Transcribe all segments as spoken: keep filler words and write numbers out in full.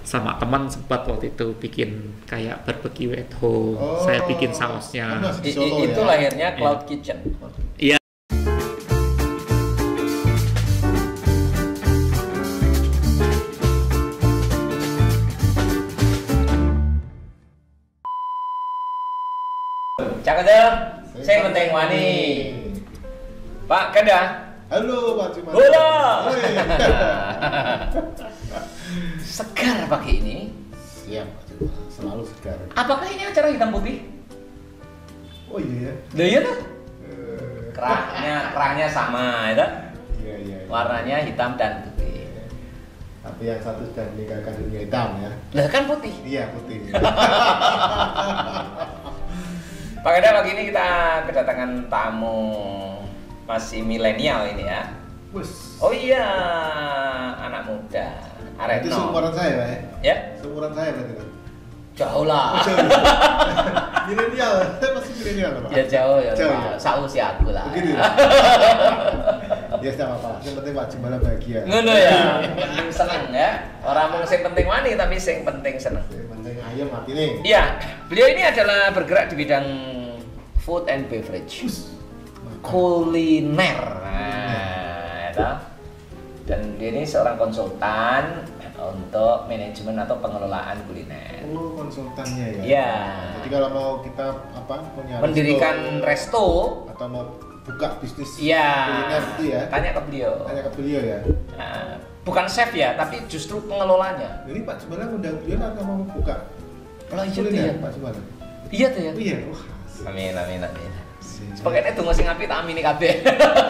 sama teman sempat waktu itu bikin kayak barbecue at home. Oh, saya bikin sausnya. kan I- Solo i- itu ya? lahirnya Cloud Kitchen. Iya. Cak aja, saya penting wani. Pak Kada. Halo Pak Cimanda. Bola. Woi. Segar pagi ini. Siap Pak Cimanda, selalu segar. Apakah ini acara hitam putih? Oh iya ya. Lah iya tuh. Eh, Kerahnya, kerahnya sama, ya. Iya iya. iya. Warnanya hitam dan putih. Tapi yang satu sudah meninggalkan dunia hitam ya. Lah kan putih. Iya putih. Pak Kada, pagi ini kita kedatangan tamu masih milenial ini ya. Bus. Oh iya, anak muda. Itu Aretno. seumuran saya Pak ya. Ya? Seumuran saya berarti kan. Jauh lah. Milenial, saya masih milenial Pak. Ya jauh ya, Jauh, Pak. ya? Sausi aku lah. Begitu ya. Ya tidak apa-apa. Yang penting Pak Cimanda bahagia. Ngono ya. Penting seneng ya. Orang mau sing penting wani tapi sing penting seneng. Yang penting ayam mati nih. Iya, beliau ini adalah bergerak di bidang food and beverage. Kuliner. Nah, ya. Dan dia ini seorang konsultan untuk manajemen atau pengelolaan kuliner. Oh, konsultannya ya. Iya. Jadi kalau mau kita apa punya Mendirikan resto, atau mau buka bisnis iya. kuliner itu ya. Tanya ke beliau. Tanya ke beliau ya. Nah, bukan chef ya, tapi justru pengelolanya. Jadi Pak Cimanda ngundang beliau atau mau buka Kalau iya tuh kuliner ya. Pak Cimanda? Iya tuh ya. Oh iya. Wah. Amin amin amin. asik. Pokoknya tunggu sing apik tak amini kabeh.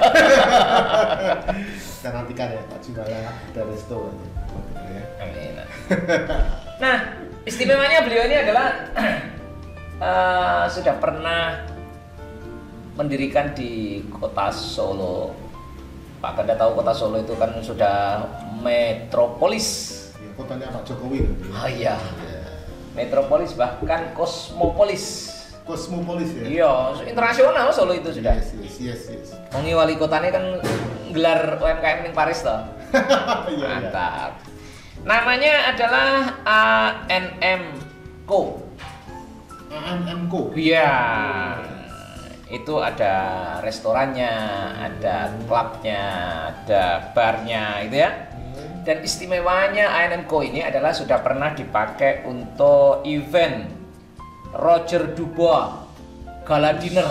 Kita nantikan ya Pak Cimanda ada resto ya. Amin. Nah, istimewanya beliau ini adalah uh, sudah pernah mendirikan di kota Solo. Pak Kada tahu kota Solo itu kan sudah metropolis. Ya, kotanya Pak Jokowi loh. Oh iya, Ya. metropolis bahkan kosmopolis. Kosmopolis ya. Iya, internasional Solo itu sudah. Yes, yes, yes, yes. Wongi wali kotanya kan gelar U M K M ning Paris toh. Iya, iya. Mantap. Namanya adalah A N M Co. A N M Co. Iya. Itu ada restorannya, ada klubnya, ada barnya gitu ya. Dan istimewanya A N M Co ini adalah sudah pernah dipakai untuk event Roger Dubois Gala Dinner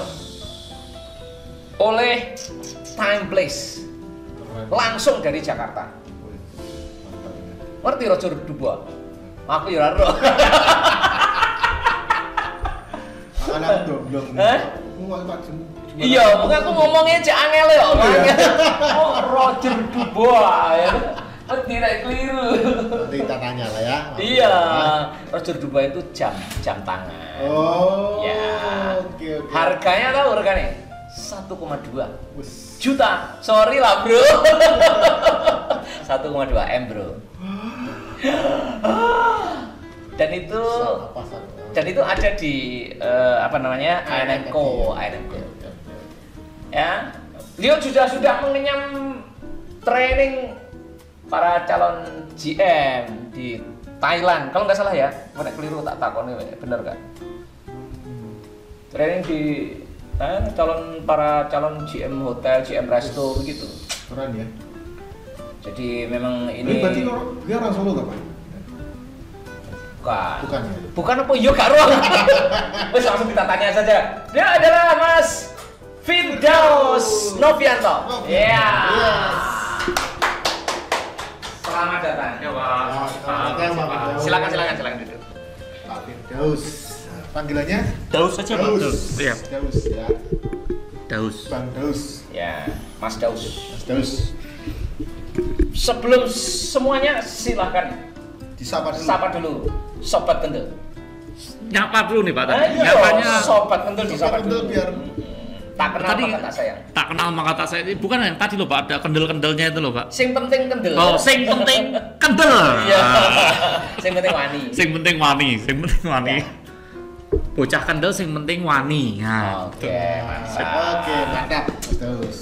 oleh Time Place langsung dari Jakarta. Mantap ya. Ngerti Roger Dubois? Aku ya ora. Anak belum. Hah? Iya, pokoknya aku ngomongnya cek angel ya, angel. Oh, Roger Dubois ya. Tidak keliru. Nanti kita tanya lah ya. Iya, Roger Dubois itu jam jam tangan. Oh. Ya. Oke oke. Harganya tahu harganya? satu koma dua Wus. juta. Sorry lah, Bro. satu koma dua M, Bro. Dan itu Apa sih? dan itu ada di eh, apa namanya A N M Co, A N M Co. Ya, beliau sudah sudah mengenyam training para calon G M di Thailand. Kalau nggak salah ya, mana keliru tak takon bener nggak? Training di eh, calon para calon G M hotel, G M resto begitu. Keren ya. Jadi memang Ini ini berarti orang, dia orang Solo nggak Pak? bukan. Bukan ya. Bukan apa iya gak ruang. Wes langsung kita tanya saja. Dia adalah Mas Firdaus Novianto. Novianto. Iya. Yes. Selamat datang. Ya, Pak. Ya, selamat datang, Pak Firdaus. Silakan silakan silakan duduk. Pak Firdaus. Panggilannya? Daus saja, Pak. Daus. Iya. Daus ya. Daus. Bang Daus. Ya, Mas Daus. Mas Daus. Sebelum semuanya silakan Disapa dulu. sapa dulu Sobat Kendel. Nyapa dulu nih, Pak. Tadi. Ayo, Nyapanya Sobat Kendel disapa Sobat Kendel dulu. biar Tak kenal Tadi- maka tak sayang. tak kenal maka tak saya. Bukan yang tadi loh, Pak. Ada kendel-kendelnya itu loh, Pak. Sing penting kendel. Oh, sing penting kendel. Iya. Ah. Sing penting wani. Sing penting wani, sing penting wani. Bocah kendel sing penting wani. Nah, Oke, gitu. mantap. Oke, mantap. Mas Daus.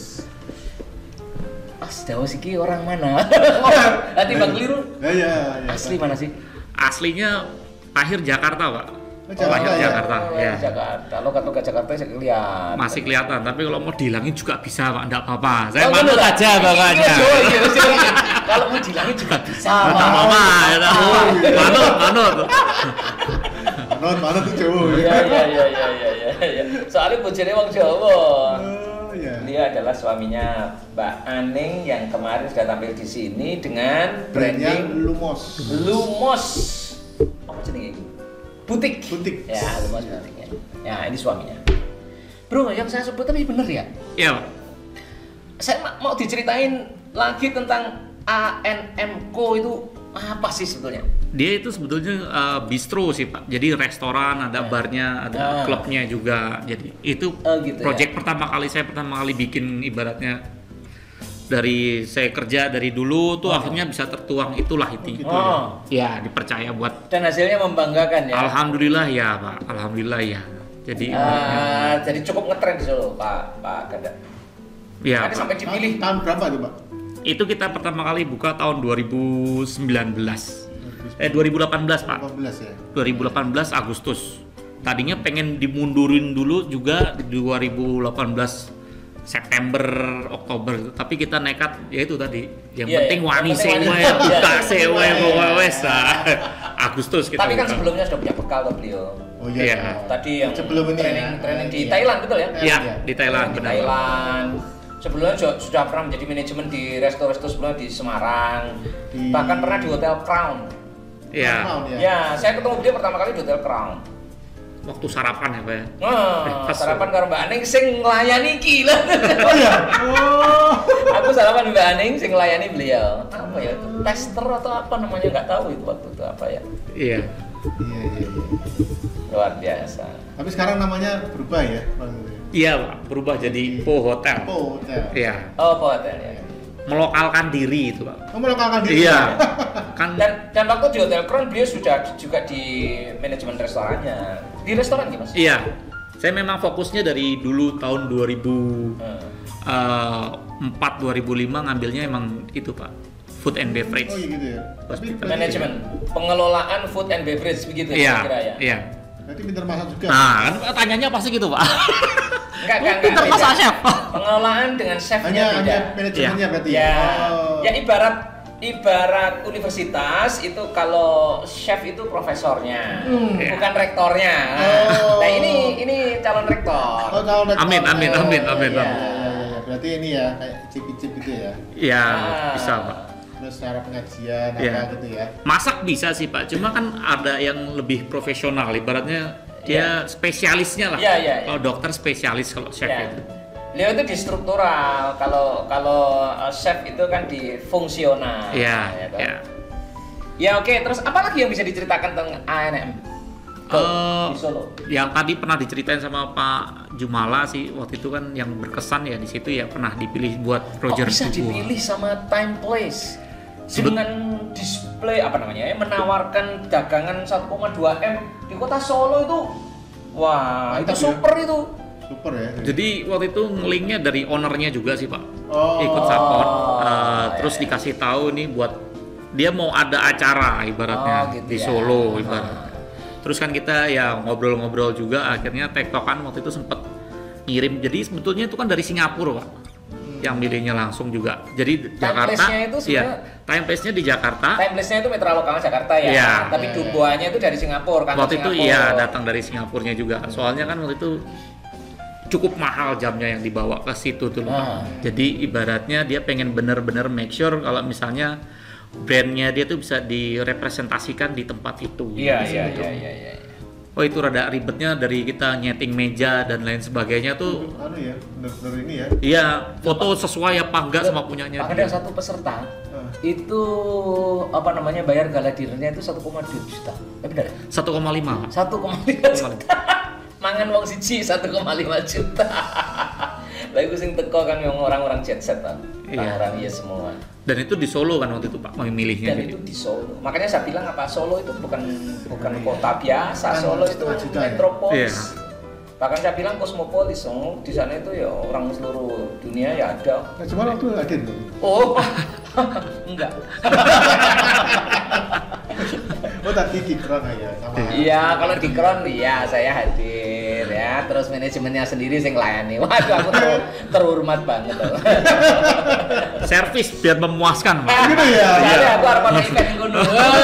Mas Daus iki orang mana? Nanti Bang keliru. Ya ya ya. Asli mana sih? aslinya lahir Jakarta, Pak. Oh, Jakarta, lahir ya? Jakarta, Oh, ya. Jakarta. Logat-logat Jakarta saya kelihatan. Masih kelihatan, tapi kalau mau dihilangin juga bisa, Pak. Enggak apa-apa. Saya Oh, manut bener, aja Pak? pokoknya. Iya, Jawa, iya, Jawa, iya. Kalau mau dihilangin juga bisa. Enggak Pak. apa-apa, ya. Manut, manut. Manut, manut itu Jawa. Iya, iya, iya, iya, iya, iya. Soalnya bojone wong Jawa. Oh, iya. Dia adalah suaminya Mbak Aning yang kemarin sudah tampil di sini dengan Brandnya branding Lumos. Lumos. Apa jenenge? Butik. Butik. Ya, Lumos butiknya. Ya, ini suaminya. Bro, yang saya sebut tapi bener ya? Iya, Pak. Saya ma- mau diceritain lagi tentang A N M Co itu apa sih sebetulnya? Dia itu sebetulnya uh, bistro sih, Pak. Jadi restoran, ada barnya, ada Ah. klubnya juga. Jadi itu Oh, gitu project pertama kali saya pertama kali bikin, ibaratnya dari saya kerja dari dulu tuh akhirnya bisa tertuang itulah itu. gitu Oh, Ya, dipercaya buat dan hasilnya membanggakan ya. alhamdulillah ya, Pak. Alhamdulillah ya. Jadi Ah, jadi cukup ngetren di Solo, Pak Pak Ganda. ya, Tadi Pak. sampai dipilih. Tahun berapa itu, Pak? Itu kita pertama kali buka tahun dua ribu sembilan belas. Eh dua ribu delapan belas, Pak. delapan belas ya. dua ribu delapan belas Agustus. Tadinya pengen dimundurin dulu juga di dua ribu delapan belas September, Oktober, tapi kita nekat ya itu tadi. Yang Iya, penting iya. wani Yang penting sewa wani. ya, buka Iya. sewa ya, Iya, bawa iya, wes. iya. Agustus kita Tapi kan buka. sebelumnya sudah punya bekal tuh beliau. Oh iya. Iya. iya. Tadi yang Sebelum ini training ya. training di Iya. Thailand betul ya? Iya, Iya. di Thailand di benar. Thailand. Sebelumnya juga sudah pernah menjadi manajemen di resto-resto sebelumnya di Semarang. Di- Bahkan pernah di Hotel Crown. Iya. Tahun, ya. Ya, saya ketemu dia pertama kali di Hotel Crown. Waktu sarapan ya, Pak ya. Nah, Pas. sarapan karo Mbak Aning sing nglayani iki lah. Oh iya. Oh. Aku sarapan Mbak Aning sing nglayani beliau. Apa ya itu? Tester atau apa namanya nggak tahu itu waktu itu apa ya. Iya. Iya, iya, iya. Luar biasa. Tapi sekarang namanya berubah ya, Bang. Iya, Pak. Berubah jadi Po Hotel. Oh, ya. Iya. Oh, hotel ya. Melokalkan diri itu, Pak. Kamu melakukan diri. Iya. Kan Dan dan waktu di Hotel Crown beliau sudah juga di manajemen restorannya. Di restoran gimana sih? iya. Saya memang fokusnya dari dulu tahun dua ribu empat dua ribu lima ngambilnya emang itu, Pak. Food and beverage. Oh iya gitu ya. Tapi Hospital. berarti- Manajemen, pengelolaan food and beverage begitu Iya, ya kira ya. iya. Berarti pinter masak juga. Nah, kan tanyanya pasti gitu, Pak. Enggak, enggak, Pinter enggak. masak, beda. Chef. Pengelolaan dengan chefnya hanya beda. hanya manajemennya berarti Ya, Oh. ya ibarat ibarat universitas itu kalau chef itu profesornya, Hmm. bukan rektornya. Oh. Nah ini ini calon rektor. Oh, tahun rektor. Amin, amin, amin, amin, Iya. amin. Ya, ya, ya. Berarti ini ya kayak icip-icip gitu ya. Iya, Ah. bisa, Pak. Terus cara pengajian Iya. apa gitu ya. Masak bisa sih, Pak. Cuma kan ada yang lebih profesional, ibaratnya dia spesialisnya lah. Iya, iya, iya. Kalau dokter spesialis, kalau chef Ya. itu. Beliau itu di struktural, kalau kalau uh, chef itu kan di fungsional. Iya, ya, toh? iya. Ya oke, terus apa lagi yang bisa diceritakan tentang A N M Co Eh, di Solo? Yang tadi pernah diceritain sama Pak Jumala sih, waktu itu kan yang berkesan ya di situ ya pernah dipilih buat Kok Roger bisa Dubois. dipilih sama Time Place Sebet- dengan display apa namanya ya, menawarkan dagangan satu koma dua M di kota Solo itu, wah Mantap itu ya. super itu. Super ya. Jadi waktu itu nge-linknya dari ownernya juga sih, Pak. Oh. Ikut support, Oh, uh, iya, terus iya. dikasih tahu nih buat dia mau ada acara ibaratnya Oh, gitu di ya. Solo Ah. ibarat. Terus kan kita ya ngobrol-ngobrol juga, akhirnya tektokan waktu itu sempet ngirim. Jadi sebetulnya itu kan dari Singapura, Pak. Yang milihnya langsung juga. Jadi Jakarta. place-nya itu iya, sebenarnya- time place-nya di Jakarta. Time Place-nya itu mitra lokal Jakarta ya, Iya. tapi Iya, iya. Dubois-nya itu dari Singapura kan. Waktu itu iya datang dari Singapurnya juga. Soalnya kan waktu itu cukup mahal jamnya yang dibawa ke situ tuh, Ah. Pak. Jadi ibaratnya dia pengen bener-bener make sure kalau misalnya brandnya dia tuh bisa direpresentasikan di tempat itu. Iya Di iya situ. iya iya. iya. Oh itu rada ribetnya dari kita nyeting meja dan lain sebagainya tuh. Anu ya, bener-bener ini ya. Iya, foto sesuai apa enggak sama punyanya Ada dia. satu peserta Ah. itu apa namanya bayar gala dinnernya itu satu koma dua juta. Eh benar ya? satu koma lima, Pak. satu koma lima juta. Mangan wong siji satu koma lima juta. Lah iku sing teko kan yang orang-orang jet set kan. Iya. Orang iya semua. Dan itu di Solo kan waktu itu, Pak, memilihnya. Dan itu di Solo. Makanya saya bilang apa Solo itu bukan bukan kota biasa. Kan Solo itu setengah juta ya? metropolis. Iya. Bahkan saya bilang kosmopolis. Oh, di sana itu ya orang seluruh dunia ya ada. Nah, cuma waktu hadir loh. Oh, enggak. Oh tadi di Kron ya sama. Iya, kalau di Kron iya saya hadir ya. Terus manajemennya sendiri sing layani. Waduh, aku ter- terhormat banget. Servis biar memuaskan, Pak. Gitu ya? Soalnya aku harus pakai event ngono.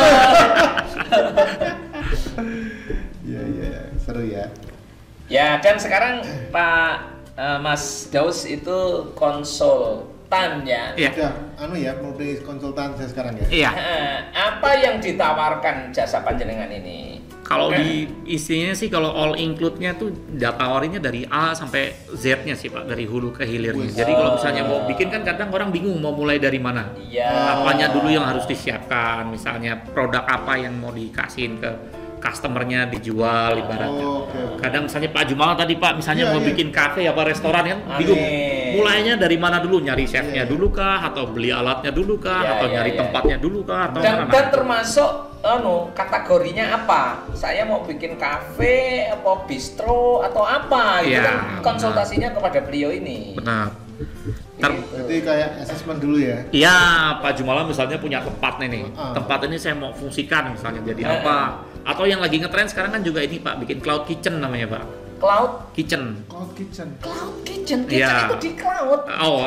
Iya iya iya, seru ya. Ya, dan sekarang Pak eh, Mas Daus itu konsultan ya. Iya. Udah, anu ya, multi konsultan saya sekarang ya. Iya. Eh, apa yang ditawarkan jasa panjenengan ini? Kalau di isinya sih kalau all include-nya tuh data orinya dari A sampai Z-nya sih Pak, dari hulu ke hilirnya. Wih. Jadi kalau misalnya mau bikin kan kadang orang bingung mau mulai dari mana. Iya. Apanya dulu yang harus disiapkan, misalnya produk apa yang mau dikasihin ke customernya dijual ibaratnya. Oh, oke, oke. Kadang misalnya Pak Jumal tadi Pak, misalnya Iya, mau iya. bikin kafe apa restoran kan Amin. bingung. Mulainya dari mana dulu? Nyari chefnya Iya. dulu kah atau beli alatnya dulu kah Iya, atau iya, nyari iya. tempatnya dulu kah atau Dan, mana? dan termasuk anu kategorinya apa? Saya mau bikin kafe, apa bistro atau apa? Gitu Iya, kan konsultasinya kepada beliau ini. Benar. Ter- Gitu. Berarti kayak assessment dulu ya. Iya, Pak Jumala misalnya punya tempat nih nih. Ah. Tempat ini saya mau fungsikan misalnya jadi Ah. apa? Atau yang lagi ngetren sekarang kan juga ini Pak, bikin cloud kitchen namanya Pak. Cloud, Kitchen. Cloud kitchen. cloud kitchen, kitchen Iya. itu di cloud. Oh.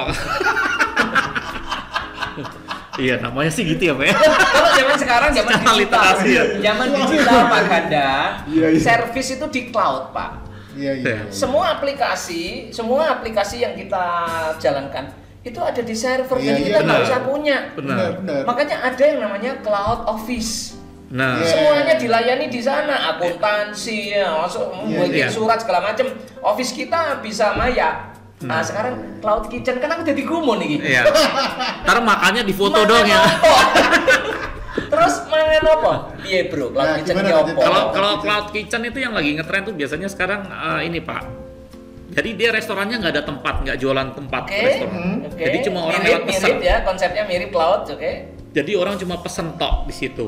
Iya, namanya sih gitu ya, Pak ya. Kalau zaman sekarang zaman Secara digital, literasi ya. zaman digital Pak Ganda, Iya, iya. service itu di cloud Pak. Iya iya. Iya. iya. Semua aplikasi, semua aplikasi yang kita jalankan itu ada di server, Iya, jadi iya, kita nggak benar. usah punya. Benar. benar. Makanya ada yang namanya cloud office. Nah, Iya. Semuanya dilayani di sana, akuntansi, ya, masuk Iya, bikin iya. surat segala macam. Office kita bisa maya. Nah, Hmm. sekarang cloud kitchen kan aku jadi gumun nih. iya. Ntar makannya di foto Mangan dong ya. apa? Terus mangan apa? Iya bro, cloud Nah, kitchen gimana ki tuh, apa? Jet? Kalau Oh, kalau kitchen. cloud kitchen itu yang lagi ngetren tuh biasanya sekarang eh, ini Pak. Jadi dia restorannya nggak ada tempat, nggak jualan tempat Oke. restoran. Hmm. Oke. Jadi cuma orang mirip, lewat pesan. mirip ya, konsepnya mirip cloud, oke. Jadi orang cuma pesen tok di situ.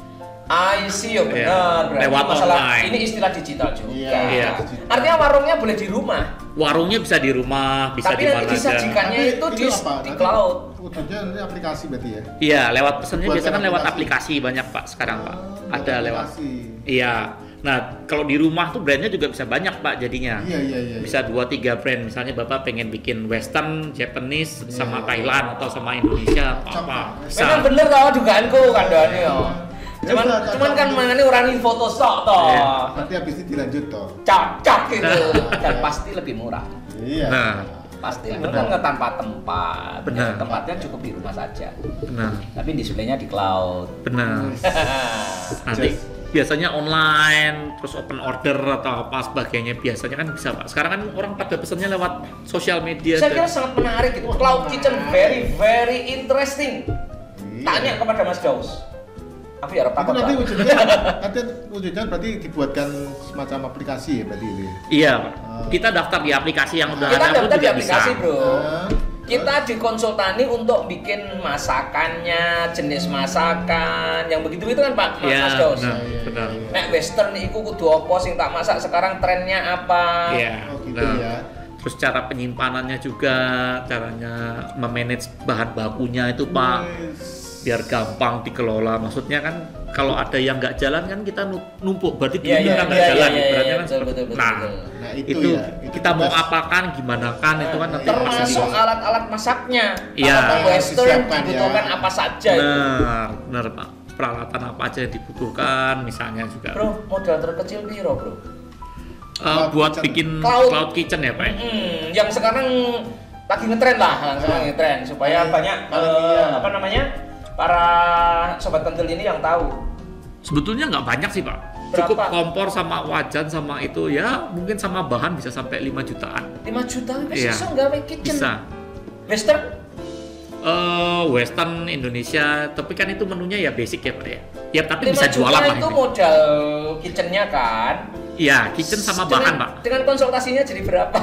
I see, oh, Iya. benar. Berarti Lewat masalah online. ini istilah digital juga. Iya. Iya. Artinya warungnya boleh di rumah, Warungnya bisa di rumah, bisa tapi di nanti mana aja. disajikannya Nanti itu di, apa? di Nanti cloud. Wujudnya nanti aplikasi berarti ya. Iya, lewat pesannya Buat biasanya kan lewat aplikasi. aplikasi banyak Pak sekarang Pak. Oh, Ada lewat. aplikasi. Iya. Nah, kalau di rumah tuh brandnya juga bisa banyak Pak jadinya. Iya iya iya. Bisa dua tiga brand. Misalnya Bapak pengen bikin Western, Japanese, Iya. sama Thailand atau sama Indonesia atau Sama. apa. Bisa. Memang bener tau dugaanku kandangnya. Iya. Cuman Bisa, cocok. cuman kan mangane orang ini Photoshop toh. Iya. Nanti habis ini dilanjut toh. Cocok gitu dan Iya. pasti lebih murah. Iya. Nah. Pasti Benar. kan nggak tanpa tempat. Benar. Ya, tempatnya cukup di rumah saja. Benar, Tapi displaynya di cloud. benar. Nanti biasanya online, terus open order atau apa sebagainya biasanya kan bisa Pak. Sekarang kan orang pada pesannya lewat sosial media. Saya kira dan- sangat menarik gitu. Cloud kitchen very very interesting. Iya. Tanya kepada Mas Daus. Aku ya harap Itu takut. nanti Pak. wujudnya, nanti wujudnya berarti dibuatkan semacam aplikasi ya berarti itu. ya? Iya, Pak. Kita daftar di aplikasi yang udah Kita ada pun daftar di juga aplikasi, bisa. Bro. Nah, Kita dikonsultani untuk bikin masakannya, jenis masakan, yang begitu-begitu kan Pak Mas Iya, Mas Daus. benar, Iya, benar. iya, Nek western iku kudu apa sing tak masak sekarang trennya apa? Iya, Oh, gitu benar. ya. Terus cara penyimpanannya juga, caranya memanage bahan bakunya itu Pak, Wes. biar gampang dikelola. Maksudnya kan kalau ada yang nggak jalan kan kita nu- numpuk, berarti Iya, dulunya iya, kan nggak iya, jalan. iya, iya, ibaratnya iya, kan betul, seperti- betul, betul, nah, betul. Nah, itu, itu, ya. Itu kita mau tugas. apakan, gimana kan itu kan nanti Iya, masih Termasuk di- alat-alat masaknya. Iya. Kalau Yang western disiapkan, dibutuhkan ya. apa saja itu. Benar, benar Pak. Peralatan apa aja yang dibutuhkan, misalnya juga. Bro, modal terkecil piro, Bro? Eh, Cloud buat kitchen. bikin Cloud. cloud kitchen ya Pak. ya? Hmm, yang sekarang lagi ngetren lah, langsung Nah. lagi ngetren supaya Paling- banyak paling eh, iya. apa namanya para sobat kentil ini yang tahu. Sebetulnya nggak banyak sih Pak. Berapa? Cukup kompor sama wajan sama itu ya mungkin sama bahan bisa sampai lima jutaan. lima juta wis Iya. iso gawe kitchen. Bisa. Western Eh, Western Indonesia, tapi kan itu menunya ya basic ya Pak ya. Ya tapi lima bisa juta jualan lah itu ini. modal kitchennya kan. Iya, kitchen sama Dengan- bahan Pak. Dengan konsultasinya jadi berapa?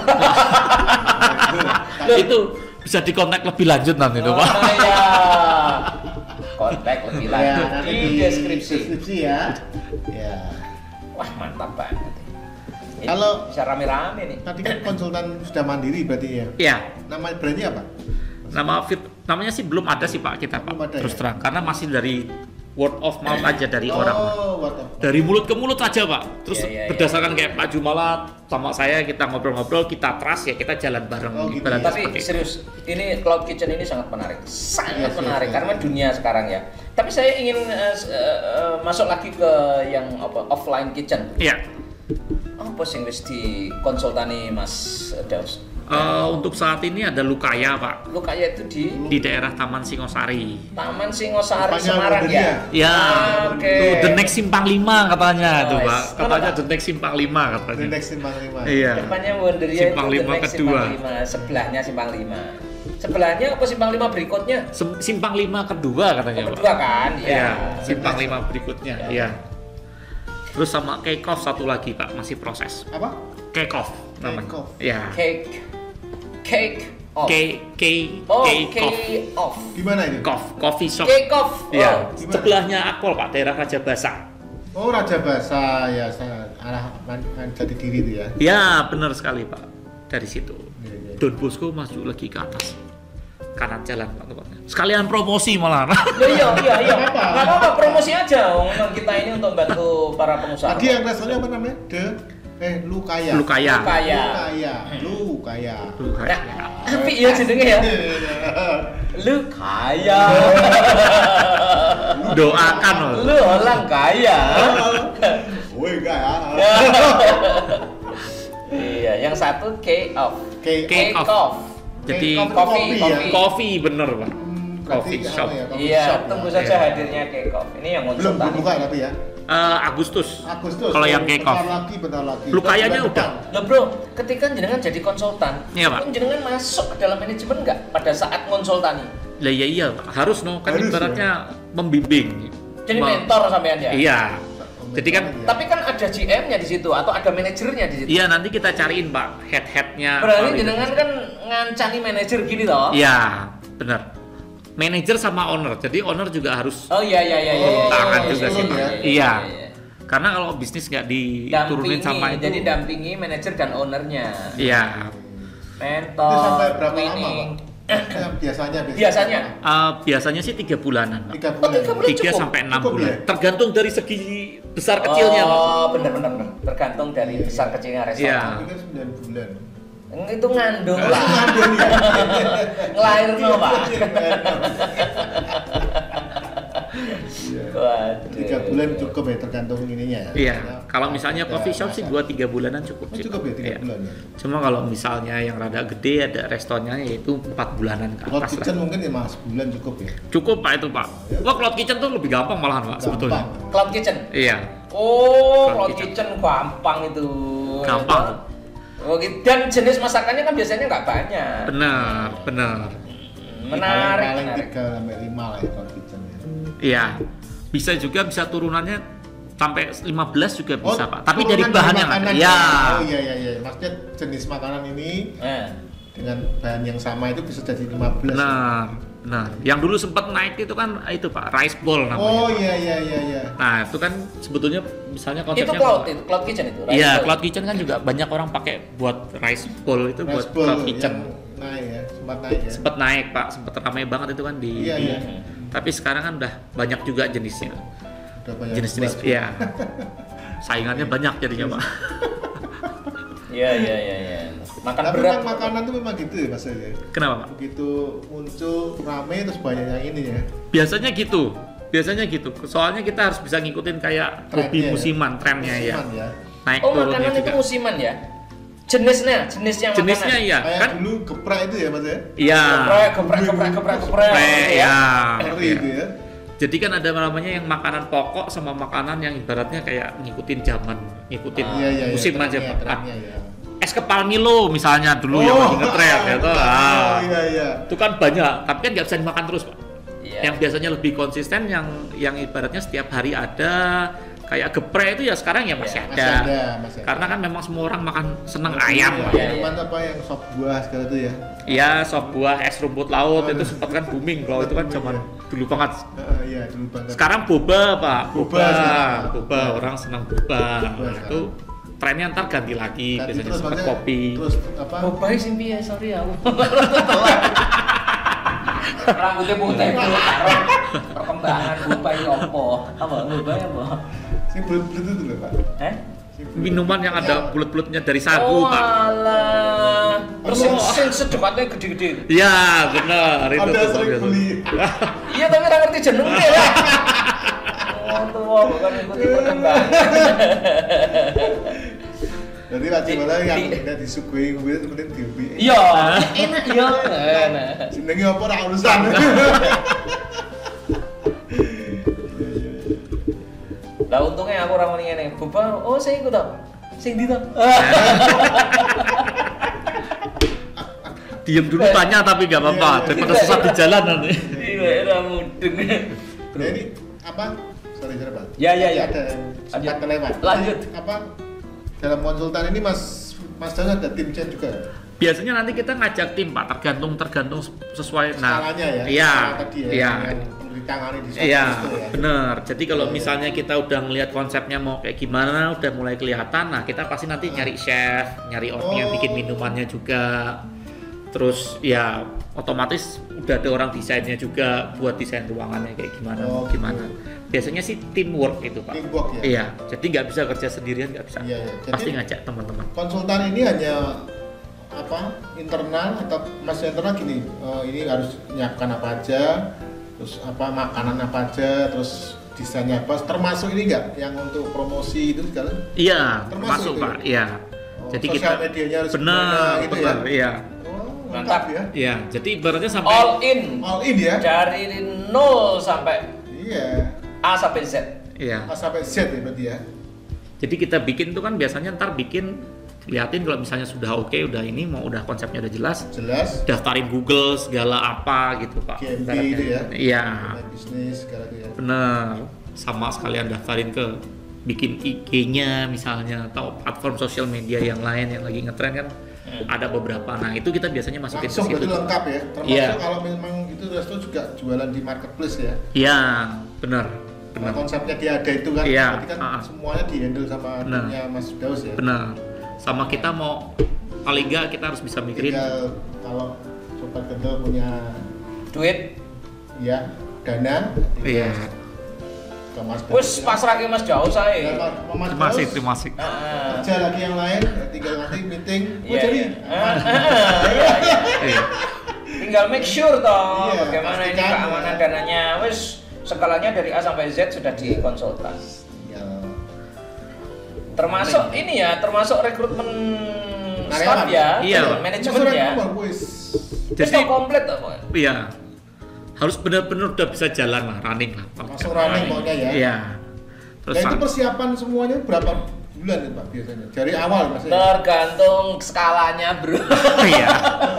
Itu bisa dikontak lebih lanjut nanti tuh Pak. Oh, iya. Kontak lebih Ya, lanjut nanti di deskripsi. Deskripsi ya. Ya. Wah mantap banget. Ini Kalau- bisa rame-rame nih. Tadi kan konsultan sudah mandiri berarti ya. Iya. Nama brandnya apa? Nama fit namanya sih belum ada sih Pak kita Pak. Belum ada, Terus ya? terang karena masih dari word of mouth aja dari orang. Oh, what the Dari mulut ke mulut aja Pak. Terus Iya, iya, iya. berdasarkan kayak Pak Jumala sama saya kita ngobrol-ngobrol, kita trust ya kita jalan bareng. Oh, gitu. Ibaratnya Tapi seperti itu. serius, ini cloud kitchen ini sangat menarik, sangat Yes, yes, menarik yes, karena yes. dunia sekarang ya. Tapi saya ingin uh, s- uh, uh, masuk lagi ke yang apa offline kitchen. Iya. Apa sing wis dikonsultani Mas Daus? Eh, untuk saat ini ada Lukaya Pak Lu kayak itu di di daerah Taman Singosari. Taman Singosari Rupanya Semarang Mongolia. ya. Ya, Ah, oke. tuh the next Simpang lima katanya Oh, tuh yes. Pak. Mana, Katanya Pak? the next Simpang lima The katanya. next Simpang lima. Iya. Depannya Wonderia Simpang itu lima the next kedua. Simpang lima, sebelahnya Simpang lima. Sebelahnya apa Simpang lima berikutnya? Sem- Simpang lima kedua katanya Oh, Pak. kedua kan? Iya, Iya. Simpang lima berikutnya. Iya. Terus sama Cake Off satu lagi Pak, masih proses. Apa? Cake Off namanya. Cake Off. Iya. Cake Cake off. Cake Cake Oh, Cake Off. cake off. Di mana itu? Coff- Coffee shop. Cake off. Iya, Oh. Gimana? sebelahnya Akpol Pak, daerah Raja Basa. Oh, Raja Basa ya, saya arah Man- Man- Jati Diri itu ya. Ya, benar sekali Pak. Dari situ. Iya, iya. Don Bosco masuk lagi ke atas. Kanan jalan Pak tempatnya. Sekalian promosi malah. Loh, iya, iya, iya. Nggak apa-apa. Nggak apa-apa, promosi aja. Memang kita ini untuk bantu para pengusaha. Tadi yang restorannya apa namanya? The eh Lukaya. Lukaya. Lukaya. Lukaya. Lukaya. Lukaya. Nah, tapi ya jenenge ya. Lu kaya. Doakan loh. Lu orang kaya. Woi, kaya. Iya, yang satu cake off. Cake Cake Cake off. off. Jadi Cake off coffee, itu coffee. ya. Coffee bener Pak. Hmm, Coffee berarti shop. apa ya, coffee Iya, shop tunggu ya. saja Iya. hadirnya cake off. Ini yang Belum konsultan. belum buka tapi ya. Eh, Agustus. Agustus. Kalau yang Oh, Cake bentar Off. lagi, bentar lagi. Lukayanya Bulan udah. depan. Loh bro, ketika jenengan jadi konsultan, Iya, Pak. pun jenengan masuk ke dalam manajemen nggak pada saat konsultani? Lah iya iya Pak. Harus no kan Harus, ibaratnya membimbing. Jadi Me- mentor sampean ya? Iya. Jadi kan Iya. Tapi kan ada G M-nya di situ atau ada manajernya di situ. iya nanti kita cariin Pak head-headnya. Berarti apa, jenengan kan ngancani manajer gini toh? Iya, benar. Manajer sama owner. Jadi owner juga harus Oh iya iya iya iya. Oh, tangan harus juga sih. turun ya? Iya. Karena kalau bisnis nggak diturunin Dampingi, sama itu. jadi dampingi manajer dan ownernya. Iya. Mentor, Itu sampai berapa lama, training. Pak? Eh, biasanya Biasanya? Eh, biasanya sih tiga bulanan. Pak. tiga Oh, bulan. tiga bulan. Tiga cukup? sampai enam Cukup bulan. ya? Tergantung dari segi besar kecilnya Pak. Oh, benar benar benar. Tergantung dari Iya, besar iya. kecilnya Iya. restoran. Tapi kan sembilan bulan. Itu ngandung lah. Ngandung ya. Ngelairno, Pak. Iya. Waduh. Tiga bulan cukup ya tergantung ininya ya. Iya. Ya, Kalau misalnya ada coffee shop sih masa. dua tiga bulanan cukup Oh, sih. cukup ya Pak. tiga Iya. bulan ya. Cuma kalau misalnya yang rada gede ada restorannya yaitu empat bulanan ke Cloud atas kitchen lah. mungkin ya mas bulan cukup ya. Cukup Pak itu Pak. Wah cloud kitchen tuh lebih gampang malahan Pak sebetulnya. Gampang. Cloud kitchen. Iya. Oh, Cloud cloud kitchen. kitchen gampang itu. Gampang. Oh, gitu. Dan jenis masakannya kan biasanya nggak banyak. Benar, benar. Menarik, Paling menarik. tiga sampai lima lah ya cloud kitchen ya. Iya. Bisa juga bisa turunannya sampai lima belas juga bisa Pak. Tapi turunan dari bahannya nggak makanan ada. Ya. Oh iya iya iya. Maksudnya jenis makanan ini Nah, dengan bahan yang sama itu bisa jadi lima belas. Benar. Nah, yang dulu sempat naik itu kan itu Pak, rice bowl namanya. Oh Pak. iya iya iya iya. Nah, itu kan sebetulnya misalnya itu konsepnya cloud, kalau- itu cloud kitchen itu. rice Iya, bowl. cloud kitchen kan juga banyak orang pakai buat rice bowl itu buat Rice bowl cloud kitchen. yang naik ya, sempat naik ya. Sempat naik Pak, sempat ramai banget itu kan di, Iya, di- iya. Tapi sekarang kan udah banyak juga jenisnya. Udah banyak Jenis-jenis buat. iya. Saingannya banyak jadinya Pak. Iya, iya, iya, iya. Makan Tapi berat. memang makanan tuh memang gitu ya mas ya. Kenapa Pak? Begitu muncul rame terus banyak yang ini ya. Biasanya gitu. Biasanya gitu. Soalnya kita harus bisa ngikutin kayak hobi Trennya ya. musiman, trennya ya. Musiman ya. Naik Oh, turunnya makanan itu juga. musiman ya? Jenisnya, jenisnya makanan. Jenisnya iya Kayak kan? dulu geprek itu ya mas ya. Iya. Geprek, geprek, geprek, geprek, geprek. Geprek, ya. Ngeri Iya. itu ya. Jadi kan ada namanya yang makanan pokok sama makanan yang ibaratnya kayak ngikutin zaman, ngikutin Ah, Iya iya iya. musim aja trennya, Pak. trennya, ya. Es kepal Milo misalnya dulu yang lagi ngetren ya tuh. Oh Ah. iya iya. Itu kan banyak, tapi kan nggak bisa dimakan terus Pak. Iya. Yang biasanya lebih konsisten yang yang ibaratnya setiap hari ada kayak geprek itu ya sekarang ya masih Iya, ada. Masih ada, masih ada. Karena kan memang semua orang makan seneng Iya, ayam. iya, Pak. iya. Minuman apa yang sop buah segala itu ya. Iya, sop buah, es rumput laut Oh, itu iya. sempat kan booming kalau itu kan zaman dulu banget. Heeh, iya dulu banget. Sekarang boba Pak, Boba boba, sekarang. boba orang senang boba. Boba Nah, itu trennya ntar ganti lagi, Ganti biasanya terus sempat maksudnya, kopi. Terus apa? Oh, baik sih piye, sorry ya. Rambutnya putih, karo pertambangan lupa ini opo. Apa lupa apa? Sing bulat-bulat itu lho, Pak. Eh? Sing bulat. Minuman yang ada bulat-bulatnya dari sagu, Oh, Pak. alah. Terus sing Oh. sing sedekatnya gede-gede. Iya, benar itu. Ada tuh, sering biasa. beli. Iya, tapi ora ngerti jenenge ya. Oh, tua bukan ikuti perkembangan. Jadi lagi Di- malah yang di- udah disuguhi mobil kemudian diubi. Iya, enak ya. Enak. Jenenge apa ora urusan. Lah untungnya aku ora muni ngene. Bapak, oh saya ikut tak? Sing ndi ta? Diem dulu tanya tapi nggak apa-apa, Iya, iya. daripada sesat di jalan nanti. Iya, ora mudeng. Nah ini apa? Sorry, sorry Pak. Ya, ya, Tadi ya. Ada yang sempat Lanjut. kelewat. Lanjut. Jadi, apa? Dalam konsultan ini Mas Mas Daus ada tim chat juga. Biasanya nanti kita ngajak tim, Pak, tergantung tergantung sesuai. Nah, Skalanya ya. iya, skala tadi ya. iya. Yang ditangani di Iya, itu ya. bener. Jadi kalau Iya, iya. misalnya kita udah ngelihat konsepnya mau kayak gimana, udah mulai kelihatan, nah kita pasti nanti nyari chef, nyari orang yang Oh. bikin minumannya juga. Terus ya otomatis udah ada orang desainnya juga buat desain ruangannya kayak gimana, Oh, mau gimana. Biasanya sih teamwork itu, Pak. Teamwork ya. Iya, jadi nggak bisa kerja sendirian, nggak bisa. Iya, iya. Jadi- Pasti ngajak teman-teman. Konsultan ini hanya apa internal atau mas internal gini, oh, ini harus menyiapkan apa aja, terus apa makanan apa aja, terus desainnya apa, termasuk ini enggak yang untuk promosi itu segala. Iya, Termasuk termasuk itu Pak. ya? Iya. Oh, Jadi sosial kita medianya harus benar, gimana gitu benar, ya? iya. Oh, Mantap. mantap ya. Iya, jadi ibaratnya sampai All in. All in ya. Dari nol sampai Iya. A sampai Z. iya. A sampai Z ya berarti ya. Jadi kita bikin tuh kan biasanya ntar bikin liatin kalau misalnya sudah oke, udah ini mau udah konsepnya udah jelas, Jelas. daftarin Google segala apa gitu Pak. G M P Ibaratnya. itu ya. Iya, Dan bisnis segala itu ya. bener. Sama sekalian daftarin ke bikin I G-nya misalnya atau platform sosial media yang lain yang lagi ngetren kan ada beberapa. Nah itu kita biasanya masukin Langsung ke situ. berarti lengkap ya. Termasuk Iya. kalau memang itu resto juga jualan di marketplace ya. Iya, bener, Karena bener, konsepnya dia ada itu kan, Iya, berarti kan ah. semuanya dihandle sama Benar. timnya Mas Daus ya. bener. Sama kita mau paling nggak kita harus bisa mikirin. Tinggal kalau sobat kendel punya Duit. ya dana, Iya. ke Mas Wis pasrah ke Mas Daus Ya, ae. Mas Mas Terima kasih, Daus, terima kasih. Heeh. kerja lagi yang lain, ya tinggal nanti meeting. Oh, Iya, jadi iya. Ah, ah, iya, iya. Iya. Tinggal make sure toh Iya, bagaimana ini pastikan, keamanan ya. dananya. Wis skalanya dari A sampai Z sudah dikonsultan. tinggal Termasuk ini ya, termasuk rekrutmen Karyawan. staff ya, Iya. dan manajemen ya. Wis. Wis Jadi- toh komplit toh, Pak. Iya. Harus benar-benar udah bisa jalan lah, running lah. Masuk running pokoknya ya. Iya. Terus Nah, itu sa- persiapan semuanya berapa bulan ya Pak biasanya? Dari awal Mas ya? Tergantung skalanya, Bro. iya.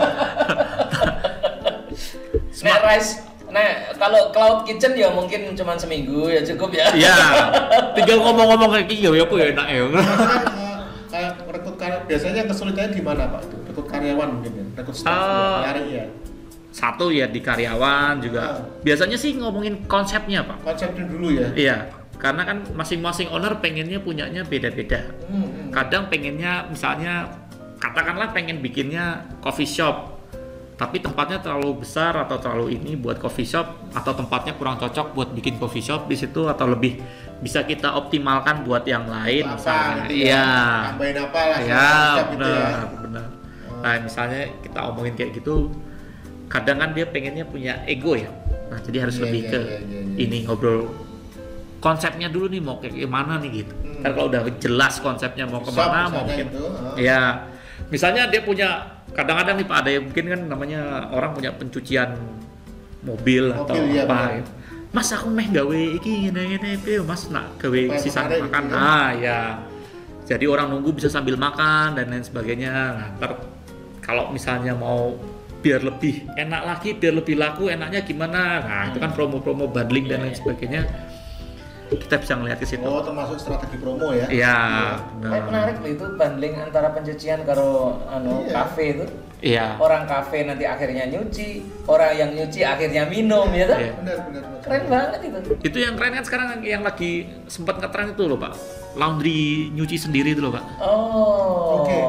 Nah, rice, nah kalau cloud kitchen ya mungkin cuma seminggu ya cukup ya. Iya. Tinggal ngomong-ngomong kayak gini ya apa ya enak ya. Mas kan eh, kayak rekrut karyawan biasanya kesulitannya di mana Pak? Itu rekrut karyawan mungkin ya, rekrut staff Eh, juga, nyari ya. Satu ya di karyawan juga. Ah. Biasanya sih ngomongin konsepnya, Pak. Konsepnya dulu ya. Iya. Karena kan masing-masing owner pengennya punyanya beda-beda. Hmm, hmm. Kadang pengennya misalnya katakanlah pengen bikinnya coffee shop, tapi tempatnya terlalu besar atau terlalu ini buat coffee shop, atau tempatnya kurang cocok buat bikin coffee shop di situ, atau lebih bisa kita optimalkan buat yang lain Apa misalnya. gitu ya. Iya. Tambahin apa lah Iya, konsep itu benar, ya. benar. Oh. Nah, misalnya kita omongin kayak gitu, kadang kan dia pengennya punya ego ya. Nah, jadi harus Iya, lebih iya, ke iya, iya, iya. ini ngobrol konsepnya dulu nih mau kayak gimana nih gitu. Hmm. Kan kalau udah jelas konsepnya mau Shop kemana, misalnya mau mungkin itu, oh. ya misalnya dia punya kadang-kadang nih Pak ada yang mungkin kan namanya orang punya pencucian mobil, atau Mobil, iya, apa benar. gitu. Mas aku meh gawe iki ngene-ngene piye Mas nak gawe Supaya sisa menarik makan. gitu ya. Ah ya. Jadi orang nunggu bisa sambil makan dan lain sebagainya. Nah, ntar kalau misalnya mau biar lebih enak lagi, biar lebih laku, enaknya gimana? Nah, itu kan promo-promo bundling dan Iya, lain iya. sebagainya. Kita bisa ngeliat ke situ. Oh, termasuk strategi promo ya. Iya, Kayak benar. menarik loh itu bundling antara pencucian karo anu Iya. kafe itu. Iya. Orang kafe nanti akhirnya nyuci, orang yang nyuci akhirnya minum ya tuh. Iya. Benar, benar, benar. Keren banget itu. Itu yang keren kan sekarang yang lagi sempat ngetren itu loh Pak. Laundry nyuci sendiri itu loh Pak. Oh. Oke.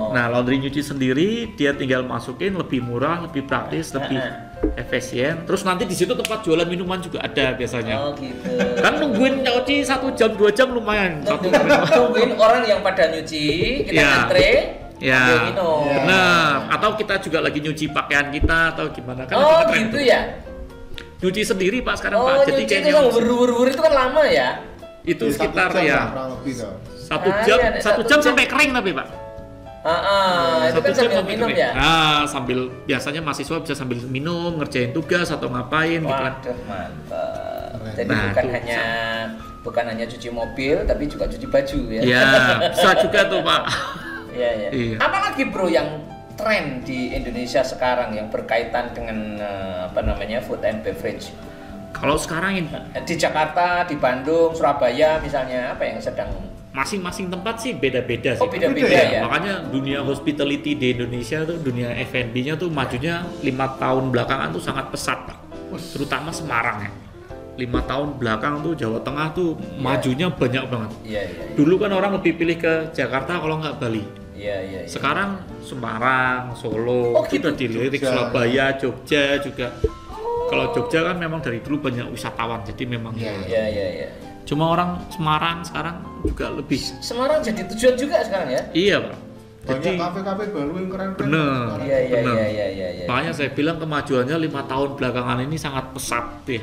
Nah, laundry nyuci sendiri dia tinggal masukin, lebih murah, lebih praktis, lebih efisien. Terus nanti di situ tempat jualan minuman juga ada biasanya. Oh gitu. Kan nungguin nyuci satu jam dua jam lumayan. Satu Nungguin orang yang pada nyuci, kita Ya. antre, Ya, ambil minum. Ya. benar. Atau kita juga lagi nyuci pakaian kita atau gimana kan? Oh lagi ngetren gitu tuh. ya. Nyuci sendiri Pak sekarang Oh Pak. Jadi nyuci itu kayaknya yang berwur-wur itu kan lama ya. itu Ya, satu sekitar jam lah, ya kurang lebih tuh. satu Ah, jam, iya, satu satu jam jam. sampai kering tapi Pak. Ah, ah, itu Satu kan jam sambil sampai minum kering. ya. Nah, sambil biasanya mahasiswa bisa sambil minum, ngerjain tugas atau ngapain gitu kan. Waduh mantap. Keren. Jadi Nah, bukan tuh. hanya bukan hanya cuci mobil tapi juga cuci baju ya. Ya, bisa juga tuh Pak. Iya, iya. Iya. Apalagi bro yang tren di Indonesia sekarang yang berkaitan dengan eh, apa namanya food and beverage Kalau sekarang ini di Jakarta, di Bandung, Surabaya misalnya apa yang sedang masing-masing tempat sih beda-beda sih. oh beda-beda Beda ya. Makanya dunia hospitality di Indonesia tuh, dunia F and B-nya tuh majunya lima tahun belakangan tuh sangat pesat Pak. Terutama Semarang ya. Lima tahun belakang tuh Jawa Tengah tuh majunya banyak banget. Iya iya. iya. Dulu kan orang lebih pilih ke Jakarta kalau nggak Bali. Iya iya. iya. Sekarang Semarang, Solo, Oh, gitu. udah dilirik Jogja. Surabaya, Jogja juga. Kalau Jogja kan memang dari dulu banyak wisatawan, jadi memang Iya, Iya iya iya. cuma orang Semarang sekarang juga lebih. Semarang jadi tujuan juga sekarang ya. Iya Pak. Banyak Jadi kafe-kafe baru yang keren-keren. Bener. sekarang. Iya iya Benar. iya iya iya. iya. makanya saya bilang kemajuannya lima tahun belakangan ini sangat pesat ya.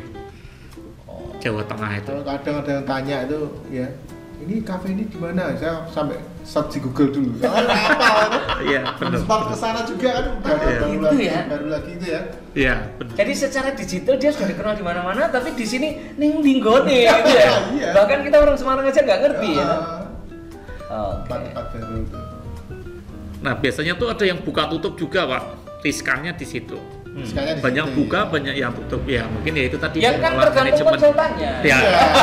Oh. Jawa Tengah itu. Kalau kadang ada yang tanya itu, ya ini kafe ini di mana? Saya sampai search di Google dulu. Soalnya nggak hafal. Iya benar. Start ke sana juga kan udah Iya. baru Gitu lagi, ya? baru lagi itu ya. Iya benar. Jadi secara digital dia sudah dikenal di mana-mana, tapi di sini ning dinggone gitu ya. Iya. Bahkan kita orang Semarang aja nggak ngerti ya. Ah, Oke. tempat-tempat baru itu. Nah biasanya tuh ada yang buka tutup juga Pak. Riskannya di situ. Hmm. Riskannya di Banyak situ, buka, ya. banyak yang tutup. Ya mungkin ya itu tadi. Ya kan pengelola tergantung manajemen. konsultannya. Ya.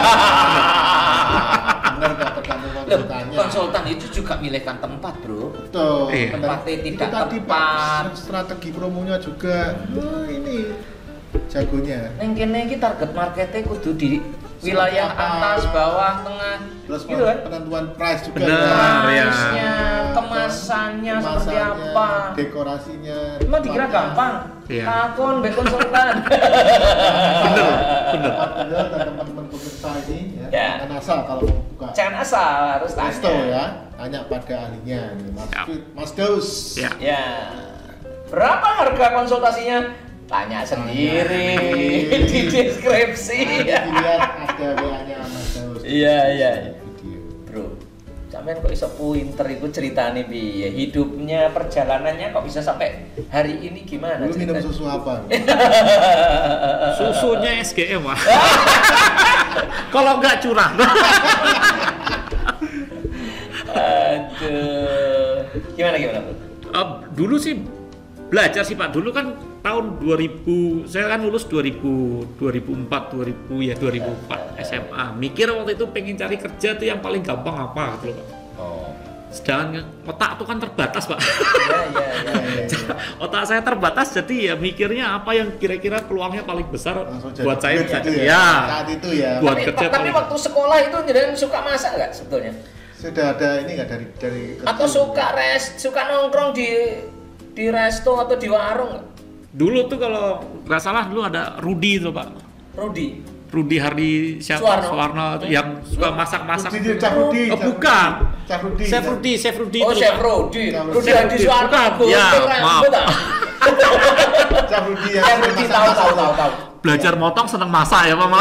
Benar nggak tergantung Loh, konsultannya. konsultan itu juga milihkan tempat, Bro. Betul. Iya. Tempatnya Itu tidak tadi, Pak, tepat. strategi promonya juga. Oh, ini jagonya. Neng kene iki target marketnya kudu di wilayah Seperti apa? atas, bawah, tengah. Terus Gitu kan? penentuan price juga. Benar, ya. ya. Price-nya, kemasannya seperti Kemasannya, apa. dekorasinya. Emang dikira tempatnya. gampang? Iya. Takon be konsultan. Bener, bener. Pak Bener dan teman-teman pemirsa ini ya, Ya. jangan asal kalau mau buka Jangan asal, harus resto tanya. ya, tanya pada ahlinya, nih, Mas, Siap. Mas Daus. Ya. Ya. Berapa harga konsultasinya? Tanya sendiri sendiri. di deskripsi. Nanti dilihat ada W A-nya Mas Daus. Iya, iya. Video. Bro, sampean kok iso pinter iku ceritane piye? Hidupnya, perjalanannya kok bisa sampai hari ini gimana? Dulu minum ceritanya? susu apa? Susunya S G M Pak. Kalau nggak curang. Aduh. Gimana gimana, Bro? Uh, dulu sih belajar sih Pak. Dulu kan tahun dua ribu, saya kan lulus dua ribu, dua ribu empat, dua ribu ya dua ribu empat S M A. Mikir waktu itu pengen cari kerja tuh yang paling gampang apa gitu loh Pak. Oh. Sedangkan otak tuh kan terbatas Pak. Iya, iya, iya. Ya, ya, ya. Otak saya terbatas jadi ya mikirnya apa yang kira-kira peluangnya paling besar Langsung jadi buat saya duit bisa gitu ya. Saat itu ya. Buat tapi, kerja tapi paling- waktu sekolah itu jenengan suka masak nggak sebetulnya? Sudah ada ini nggak dari dari Atau kecil? suka res, suka nongkrong di di resto atau di warung nggak? Dulu tuh kalau nggak salah dulu ada Rudi tuh Pak. Rudi. Rudi Hardi siapa? Suwarno. Suwarno tuh yang suka masak-masak. Rudi, Cak Rudi, Oh, Cak bukan. Rudi. Cak Rudi. Chef ya. Rudi, Chef Rudi Oh, itu, Chef Pak. Rudi. Chef Rudi Chef Adi Rudi. Suwarno. Bukan. gunting Ya, rambut, maaf. ah. Cak Rudi ya. Chef Rudi tahu tahu tahu tahu. Belajar motong seneng masak ya Mama.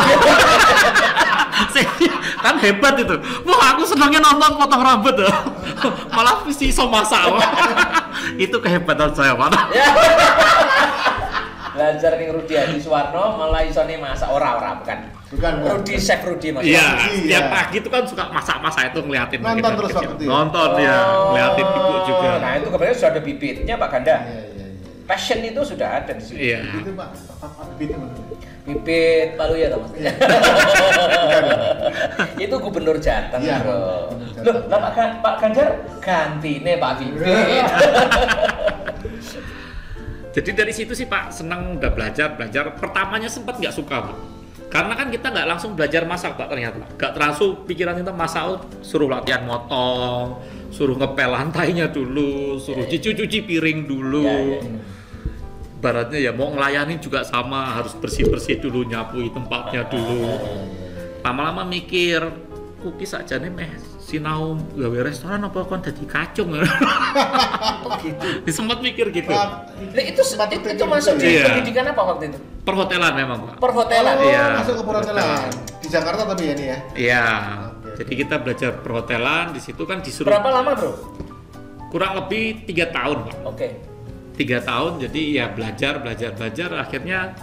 Saya- kan hebat itu. Wah aku senangnya nonton potong rambut ya. Malah mesti iso masak. Itu kehebatan saya Pak. Ya. Belajar ning Rudi Adi Suwarno malah isone masak ora-ora bukan. Bukan, bukan. Rudi Chef Rudi maksudnya. Iya, Iya. tiap pagi itu kan suka masak-masak itu ngeliatin. Nonton mungkin dari terus kecil. waktu itu ya? Nonton ya, ngeliatin ibu juga. Nah, itu kebetulan sudah ada bibitnya Pak Ganda. Iya, iya, iya. Passion itu sudah ada di sini. Iya. Itu Pak, apa bibitnya mana? Bibit Palu ya Mas. Itu gubernur Jateng, Iya, Bro. Gubernur Jateng. Loh, lah Pak, Gan- Pak Ganjar gantine Pak Bibit. Jadi dari situ sih Pak senang udah belajar belajar. Pertamanya sempat nggak suka Pak, Karena kan kita nggak langsung belajar masak Pak ternyata. Nggak langsung pikiran kita masak, oh, suruh latihan motong, suruh ngepel lantainya dulu, suruh Ya, ya. cuci-cuci piring dulu. Ya, ya, ya. Baratnya ya mau ngelayani juga sama, harus bersih-bersih dulu, nyapui tempatnya dulu. Lama-lama mikir, cookies aja nih meh sinau gawe restoran apa kon dadi kacung. Oh gitu. Sempat mikir gitu. Pak, Nah, itu Sempat itu, berpikir itu masuk gitu di ya? pendidikan apa waktu itu? Perhotelan memang Pak. Perhotelan. Oh, Iya. masuk ke perhotelan di Jakarta tapi ya nih ya. Iya. Oke. Jadi kita belajar perhotelan di situ kan disuruh Berapa lama, Bro? kurang lebih tiga tahun Pak. Oke. Tiga tahun jadi ya belajar belajar belajar akhirnya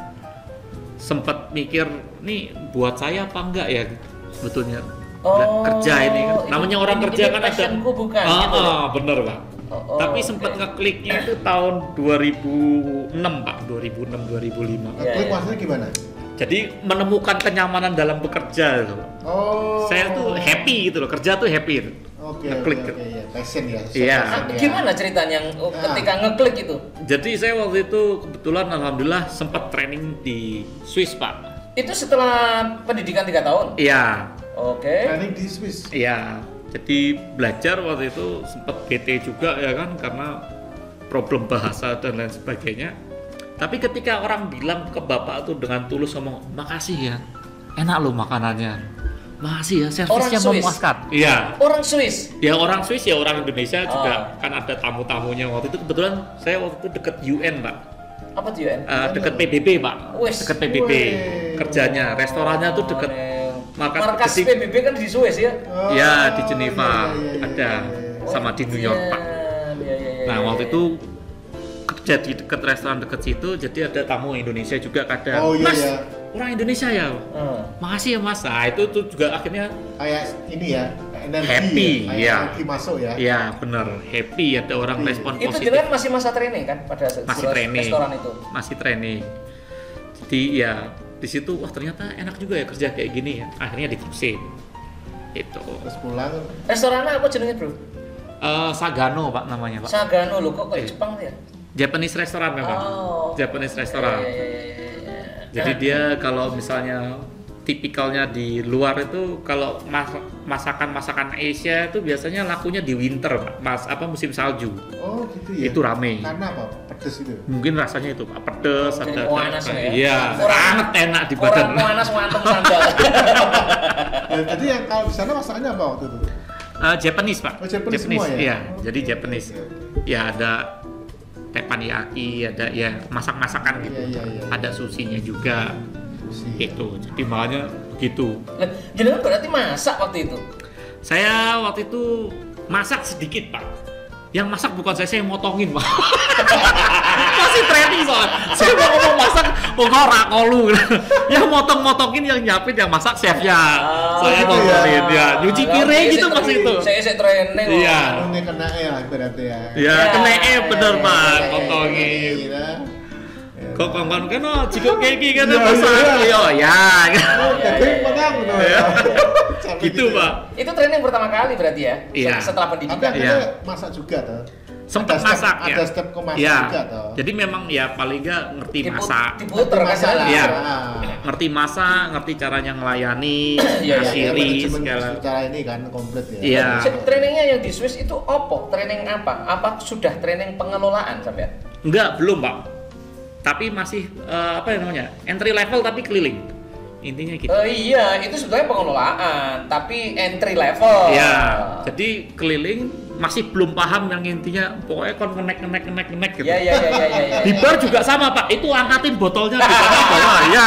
sempat mikir nih buat saya apa enggak ya sebetulnya Oh, kerja ini kan. ini- Namanya orang ini- kerja ini kan ada. passionku bukan, Ah, gitu ya? ah, bener Pak. Oh, oh, Tapi oke. sempat ngekliknya itu tahun dua ribu enam Pak, dua ribu enam dua ribu lima. Iya, Klik iya. maksudnya gimana? Jadi menemukan kenyamanan dalam bekerja gitu. Oh. Saya tuh happy gitu loh, kerja tuh happy. gitu. Oke, oke, Ngeklik. oke, ya. Passion ya. Iya. Passion Ah, ya. gimana ceritanya yang oh, Ah. ketika ngeklik itu? Jadi saya waktu itu kebetulan alhamdulillah sempat training di Swiss Pak. Itu setelah pendidikan tiga tahun. Iya, Oke. Training di Swiss. iya. Jadi belajar waktu itu sempat bete juga ya kan karena problem bahasa dan lain sebagainya. Tapi ketika orang bilang ke bapak tuh dengan tulus ngomong makasih ya, enak loh makanannya, makasih ya, servisnya Orang Swiss? memuaskan. Iya. Orang Swiss. Ya orang Swiss ya orang Indonesia juga Oh. kan ada tamu-tamunya waktu itu kebetulan saya waktu itu deket U N Pak, Apa tuh ya? Eh, deket P B B Pak, Wes. deket P B B Weh. kerjanya, restorannya tuh deket markas Markas gede. P B B kan di Swiss ya? Oh, Ya di Geneva iya, iya, iya, ada iya. sama di New York Pak. Iya, iya, iya, Nah iya, waktu iya. itu kerja di dekat restoran deket situ, jadi ada tamu Indonesia juga kadang. Oh, iya, Mas, iya. orang Indonesia ya. Hmm. Makasih ya Mas. Nah itu tuh juga akhirnya Kayak ini ya, energi Happy, ya. Kayak iya. energi masuk ya. ya bener happy ada orang Happy. respon Itu positif. jenengan masih masa training kan pada se- Masih sebuah training. restoran itu. Masih training. Jadi ya di situ wah ternyata enak juga ya kerja kayak gini ya. Akhirnya diterusin. Itu. Terus pulang. Restorannya apa jenengnya, Bro? Eh, Sagano Pak namanya Pak. Sagano loh, kok kayak Iya. Jepang tuh ya? Japanese restoran memang. Oh. Japanese restoran. Iya, iya, iya, iya, iya. Jadi dia kalau misalnya tipikalnya di luar itu kalau mas- masakan-masakan Asia itu biasanya lakunya di winter Pak. Mas apa musim salju. Oh gitu ya. Itu rame. Karena apa? Pedes itu. Mungkin rasanya itu Pak pedes Jadi ada panas ya? Iya, Orang- sangat enak di badan. Orang panas mantep sambal. Ya, jadi yang kalau di sana masakannya apa waktu itu? Eh, Japanese Pak. Oh, Japanese semua ya? Iya, Oh, jadi Japanese. oke, oke. Ya ada teppanyaki, ada ya masak-masakan gitu. Iya, iya, iya. Ada susinya juga Sushi. gitu. Jadi makanya gitu. Lah, jenengan berarti masak waktu itu? Saya waktu itu masak sedikit Pak. Yang masak bukan saya, saya motongin Pak. Masih training soalnya. Saya mau ngomong masak, mau ngorak ngolu. Yang motong-motongin, yang nyiapin, yang masak chefnya. Ah, saya gitu motongin ya. ya. Nyuci Lah, piring saya gitu sih masih tra- itu. Saya sih training. kok. Iya. Ini kena ya berarti ya. Ya, Ya, kena eh bener ya, Pak, ya, ya, motongin. Iya. Kok kawan kan oh jika kayak gini kan Iya, masak. iya. Yo ya. Oh, jadi menang gitu. Iya. Sampai Gitu Pak. Itu training pertama kali berarti ya? Iya. Setelah Tapi pendidikan. Iya. akhirnya masak juga tuh. Sempet Ada step- masak ya. Ada step ke masak Iya. juga tuh. Jadi memang ya paling nggak ngerti Dipu- masak. Diputer kan? Masak lah. Iya. Ah. Ngerti masak, ngerti caranya ngelayani, Iya, iya, ngasiri Manajemen segala. secara ini kan komplit ya. Iya. Se- Trainingnya yang di Swiss itu apa? Training apa? Apa sudah training pengelolaan sampai? Enggak, belum Pak. Tapi masih eh, apa yang namanya? Entry level tapi keliling. Intinya gitu. Oh iya, itu sebetulnya pengelolaan, tapi entry level. Iya. Jadi keliling masih belum paham yang intinya pokoknya kon ngenek ngenek ngenek ngenek gitu. Iya iya iya iya iya. Di bar juga sama Pak, itu angkatin botolnya di sana bawah, ya.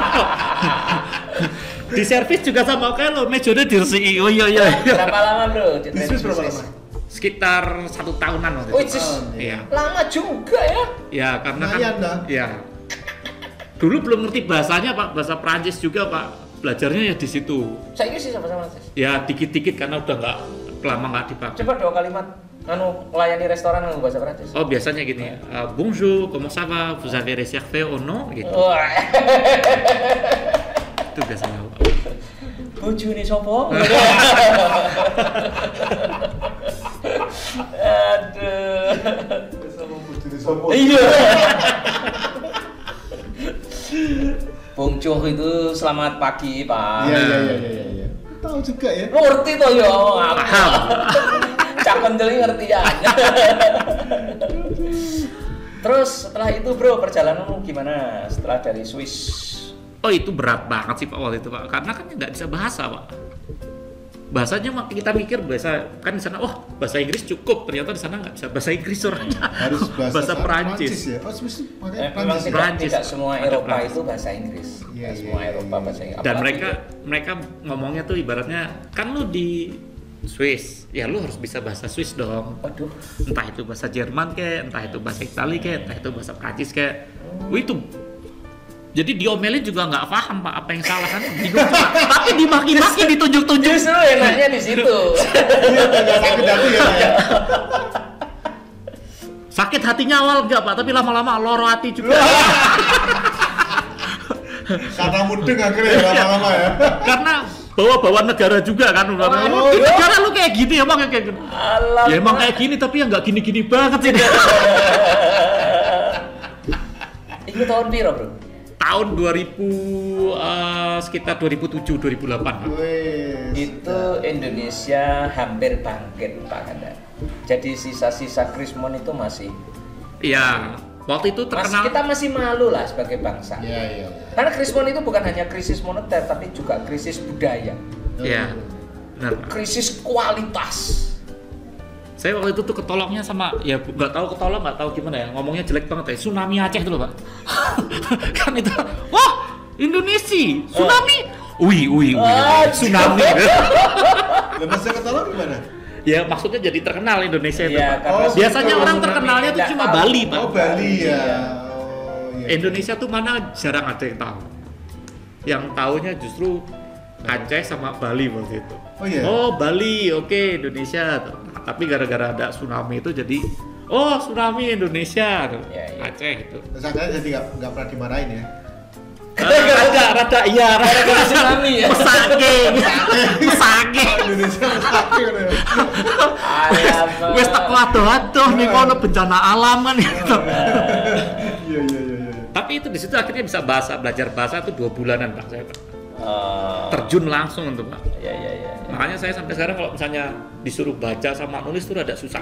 Di servis juga sama kayak lo, mejanya diresiki. Oh iya iya. Berapa lama bro? Di Swiss berapa lama? Sekitar satu tahunan waktu Oh, itu. Swiss. Iya. Lama juga ya. Ya karena Lumayan kan. dah. Ya. Dulu belum ngerti bahasanya Pak, bahasa Prancis juga Pak. Belajarnya ya di situ. Saya ini sih sama-sama Swiss. Ya dikit-dikit karena udah nggak lama nggak dipakai. Coba dua kalimat anu melayani restoran dengan bahasa Prancis. Oh biasanya gini, uh, bonjour, comment ça va, vous avez réservé ou non, gitu. Wah. Itu biasanya. Bojone sopo? Aduh. Sama bujuni sopo. Iya. Bong Joh itu selamat pagi Pak. Iya iya iya iya iya. Tahu juga ya. Ngerti toh ya, aku. Paham. Cak Kendeli ngerti ya. Terus setelah itu bro, perjalananmu gimana setelah dari Swiss? Oh itu berat banget sih Pak waktu itu Pak, karena kan nggak bisa bahasa Pak. Bahasanya mak- kita mikir bahasa kan di sana, oh bahasa Inggris cukup, ternyata di sana nggak bisa bahasa Inggris orangnya. Harus bahasa, bahasa Perancis. ya. Oh, Swiss itu makanya Eh, memang Perancis. tidak, Perancis. tidak semua Ada Eropa Perancis. itu bahasa Inggris. Iya, Tidak iya, semua iya, Eropa iya. bahasa Inggris. Dan Apalagi- mereka mereka ngomongnya tuh ibaratnya kan lu di Swiss, ya lu harus bisa bahasa Swiss dong. Waduh. Entah itu bahasa Jerman kayak, entah itu bahasa Italia kayak, entah itu bahasa Prancis kayak. Wih itu. Jadi diomelin juga nggak paham Pak apa yang salah kan. Bingung juga. Tapi dimaki-maki ditunjuk-tunjuk. Justru enaknya di situ. Iya, agak sakit hati ya. Pak, ya. Sakit hatinya awal enggak Pak, tapi lama-lama loro hati juga. Karena mudeng akhirnya ya, lama-lama ya. Karena bawa-bawa negara juga kan. Oh, Di iya. negara lu kayak gini emang kayak gini. Alamak. Ya emang kayak gini tapi ya nggak gini-gini banget sih. Itu tahun piro bro? Tahun dua ribu eh, sekitar dua ribu tujuh dua ribu delapan. Wes. Itu Indonesia hampir bangkit Pak Kanda. Jadi sisa-sisa Krismon itu masih, Iya, waktu itu masih terkenal. kita masih malu lah sebagai bangsa. Iya iya. Karena Krismon itu bukan hanya krisis moneter tapi juga krisis budaya, Iya. Benar. Pak. krisis kualitas. Saya waktu itu tuh ketolongnya sama ya nggak tahu ketolong nggak tahu gimana ya ngomongnya jelek banget ya tsunami Aceh itu loh Pak. Kan itu wah Indonesia tsunami wih wih wih Ah, tsunami. Lah masa ketolong gimana? Ya maksudnya jadi terkenal Indonesia itu Iya, Pak. karena Oh, Biasanya gitu. orang terkenalnya tuh Nggak cuma tahu. Bali Pak. Oh Bali ya. Iya. Oh iya. Indonesia tuh mana jarang ada yang tahu. Yang tahunya justru Aceh sama Bali waktu itu. Oh iya. Oh Bali, oke Indonesia. Nah, tapi gara-gara ada tsunami itu jadi, oh tsunami Indonesia, Iya, iya. Aceh itu. Terus akhirnya jadi nggak nggak pernah dimarahin ya. Eh, rada, rada, iya, rada tsunami ya? Pesake, pesake. Oh, Indonesia sakit ya. Alamak. Wes tak waduh-waduh nih kono bencana alam kan gitu. Iya iya iya iya. Tapi itu di situ akhirnya bisa bahasa, belajar bahasa itu dua bulanan Pak saya Pak. Oh, Terjun langsung untuk Pak. iya iya iya. Makanya saya sampai sekarang kalau misalnya disuruh baca sama nulis itu rada susah.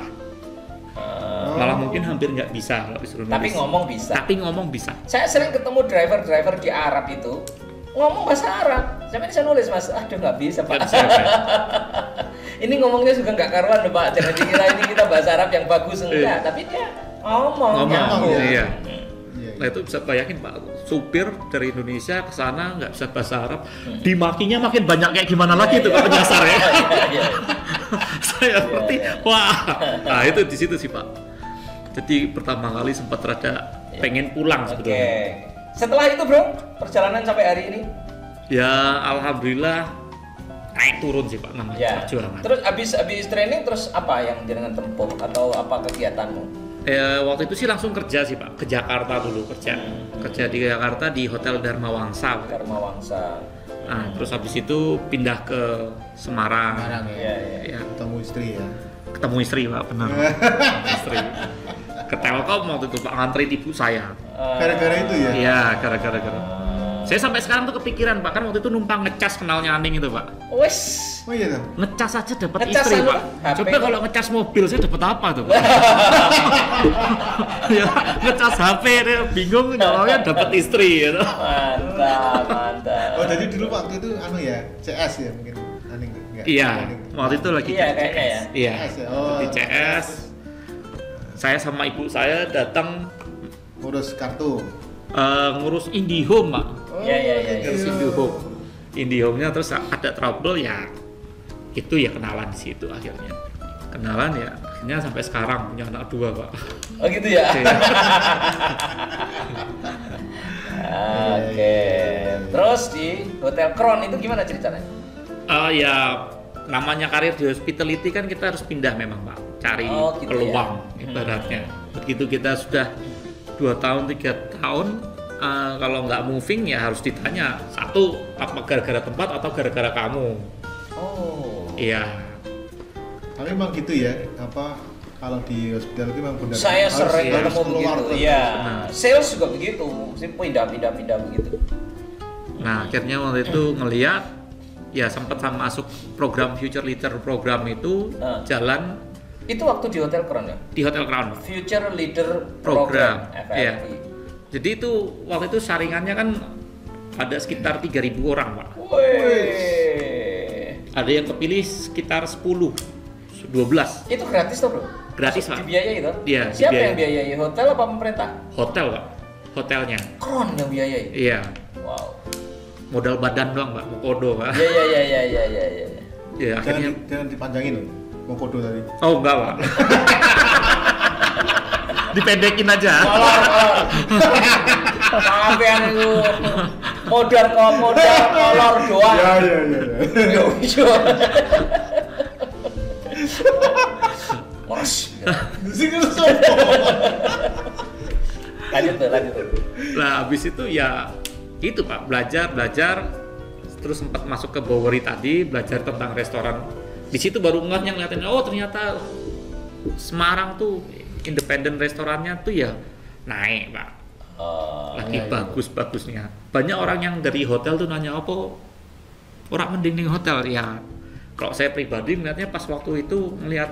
Eh, Malah mungkin hampir nggak bisa kalau disuruh nulis. tapi ngomong bisa. Tapi ngomong bisa. Saya sering ketemu driver-driver di Arab itu ngomong bahasa Arab. Sampai saya nulis mas, aduh nggak bisa pak. Nggak bisa, Pak. Ini ngomongnya juga nggak karuan loh pak. Jangan dikira ini kita bahasa Arab yang bagus enggak. Tapi dia ngomong. Ngomong, nyambung. iya. Iya, Nah itu bisa bayangin Pak, supir dari Indonesia ke sana nggak bisa bahasa Arab, dimakinya makin banyak kayak gimana lagi tuh Pak penyasar ya. Iya, iya. Saya ngerti, wah, nah itu di situ sih Pak. Jadi pertama kali sempat rada pengen pulang Oke. sebetulnya. Setelah itu bro, perjalanan sampai hari ini. Ya alhamdulillah naik turun sih Pak namanya Ya. perjuangan. Terus abis abis training terus apa yang jenengan tempuh atau apa kegiatanmu? Eh, waktu itu sih langsung kerja sih Pak, ke Jakarta dulu kerja. Kerja di Jakarta di Hotel Dharma Wangsa. Karma Wangsa. Nah, terus habis itu pindah ke Semarang. Semarang Iya ya. iya. Ya, Ketemu istri ya. ketemu istri Pak, benar. Ketemu istri. Ke Telkom waktu itu Pak nganterin ibu saya. Eh, Gara-gara itu ya. Iya, gara-gara gara. Saya sampai sekarang tuh kepikiran Pak, kan waktu itu numpang ngecas kenalnya Aning itu Pak. Wes. Oh iya tuh. Ngecas aja dapat Ngecas istri anu, Pak. H P. Coba kalau ngecas mobil saya dapat apa tuh Pak? Ya, ngecas H P dia bingung nyolongnya dapat istri gitu. Mantap, mantap. Oh jadi dulu waktu itu anu ya C S ya mungkin Aning enggak? Iya, Aning. waktu itu lagi Iya, di kayaknya C S. ya. Iya. C S ya? Oh. Di C S. Saya sama ibu saya datang Ngurus kartu. eh, ngurus IndiHome Pak. Oh, Iya, iya, iya, gitu. Terus IndiHome. IndiHome-nya terus ada trouble ya. Itu ya kenalan di situ akhirnya. Kenalan ya akhirnya sampai sekarang punya anak dua Pak. Oh gitu ya. Oke. Oke. Terus di Hotel Crown itu gimana ceritanya? Eh, ya namanya karir di hospitality kan kita harus pindah memang Pak, cari Oh, gitu peluang ya. ibaratnya. Begitu kita sudah dua tahun tiga tahun, eh, kalau nggak moving ya harus ditanya satu apa gara-gara tempat atau gara-gara kamu. Oh. Iya. Tapi emang gitu ya, apa kalau di hospital itu memang benar. Saya harus- sering harus ketemu keluar begitu. terus. Iya. Benar. Sales juga begitu, mesti pindah-pindah-pindah begitu. Nah akhirnya waktu itu ngeliat, ya sempat sama masuk program Future Leader program itu Ah. jalan Itu waktu di Hotel Crown ya? di Hotel Crown. Future Leader Program, Program, F L I. iya. Jadi itu waktu itu saringannya kan ada sekitar tiga ribu orang Pak. Wih. Ada yang kepilih sekitar sepuluh, dua belas. Itu gratis toh bro? Gratis, Masuk Pak. Dibiayai toh? Iya, Siapa dibiayai. yang biayai? Hotel apa pemerintah? Hotel Pak, hotelnya. Crown yang biayai? Iya, Wow. modal badan doang Pak, mau kodo Pak. Iya iya iya iya iya iya. iya. Ya Jangan, akhirnya, di- jangan dipanjangin loh, mau kodo tadi. oh enggak Pak. Dipendekin aja. Molor molor. Sampean itu modal kok modal molor doang. Ya ya ya. ya. Yo iso. Mos. Sing sopo? Lanjut tuh, lanjut tuh. Nah habis itu ya itu Pak, belajar belajar terus sempat masuk ke Bowery tadi, belajar tentang restoran. Di situ baru ngehnya ngeliatin, oh ternyata Semarang tuh independen restorannya tuh ya naik Pak, Oh, lagi iya, iya. bagus-bagusnya. Banyak orang yang dari hotel tuh nanya apa orang mending ning hotel ya. Kalau saya pribadi melihatnya pas waktu itu ngelihat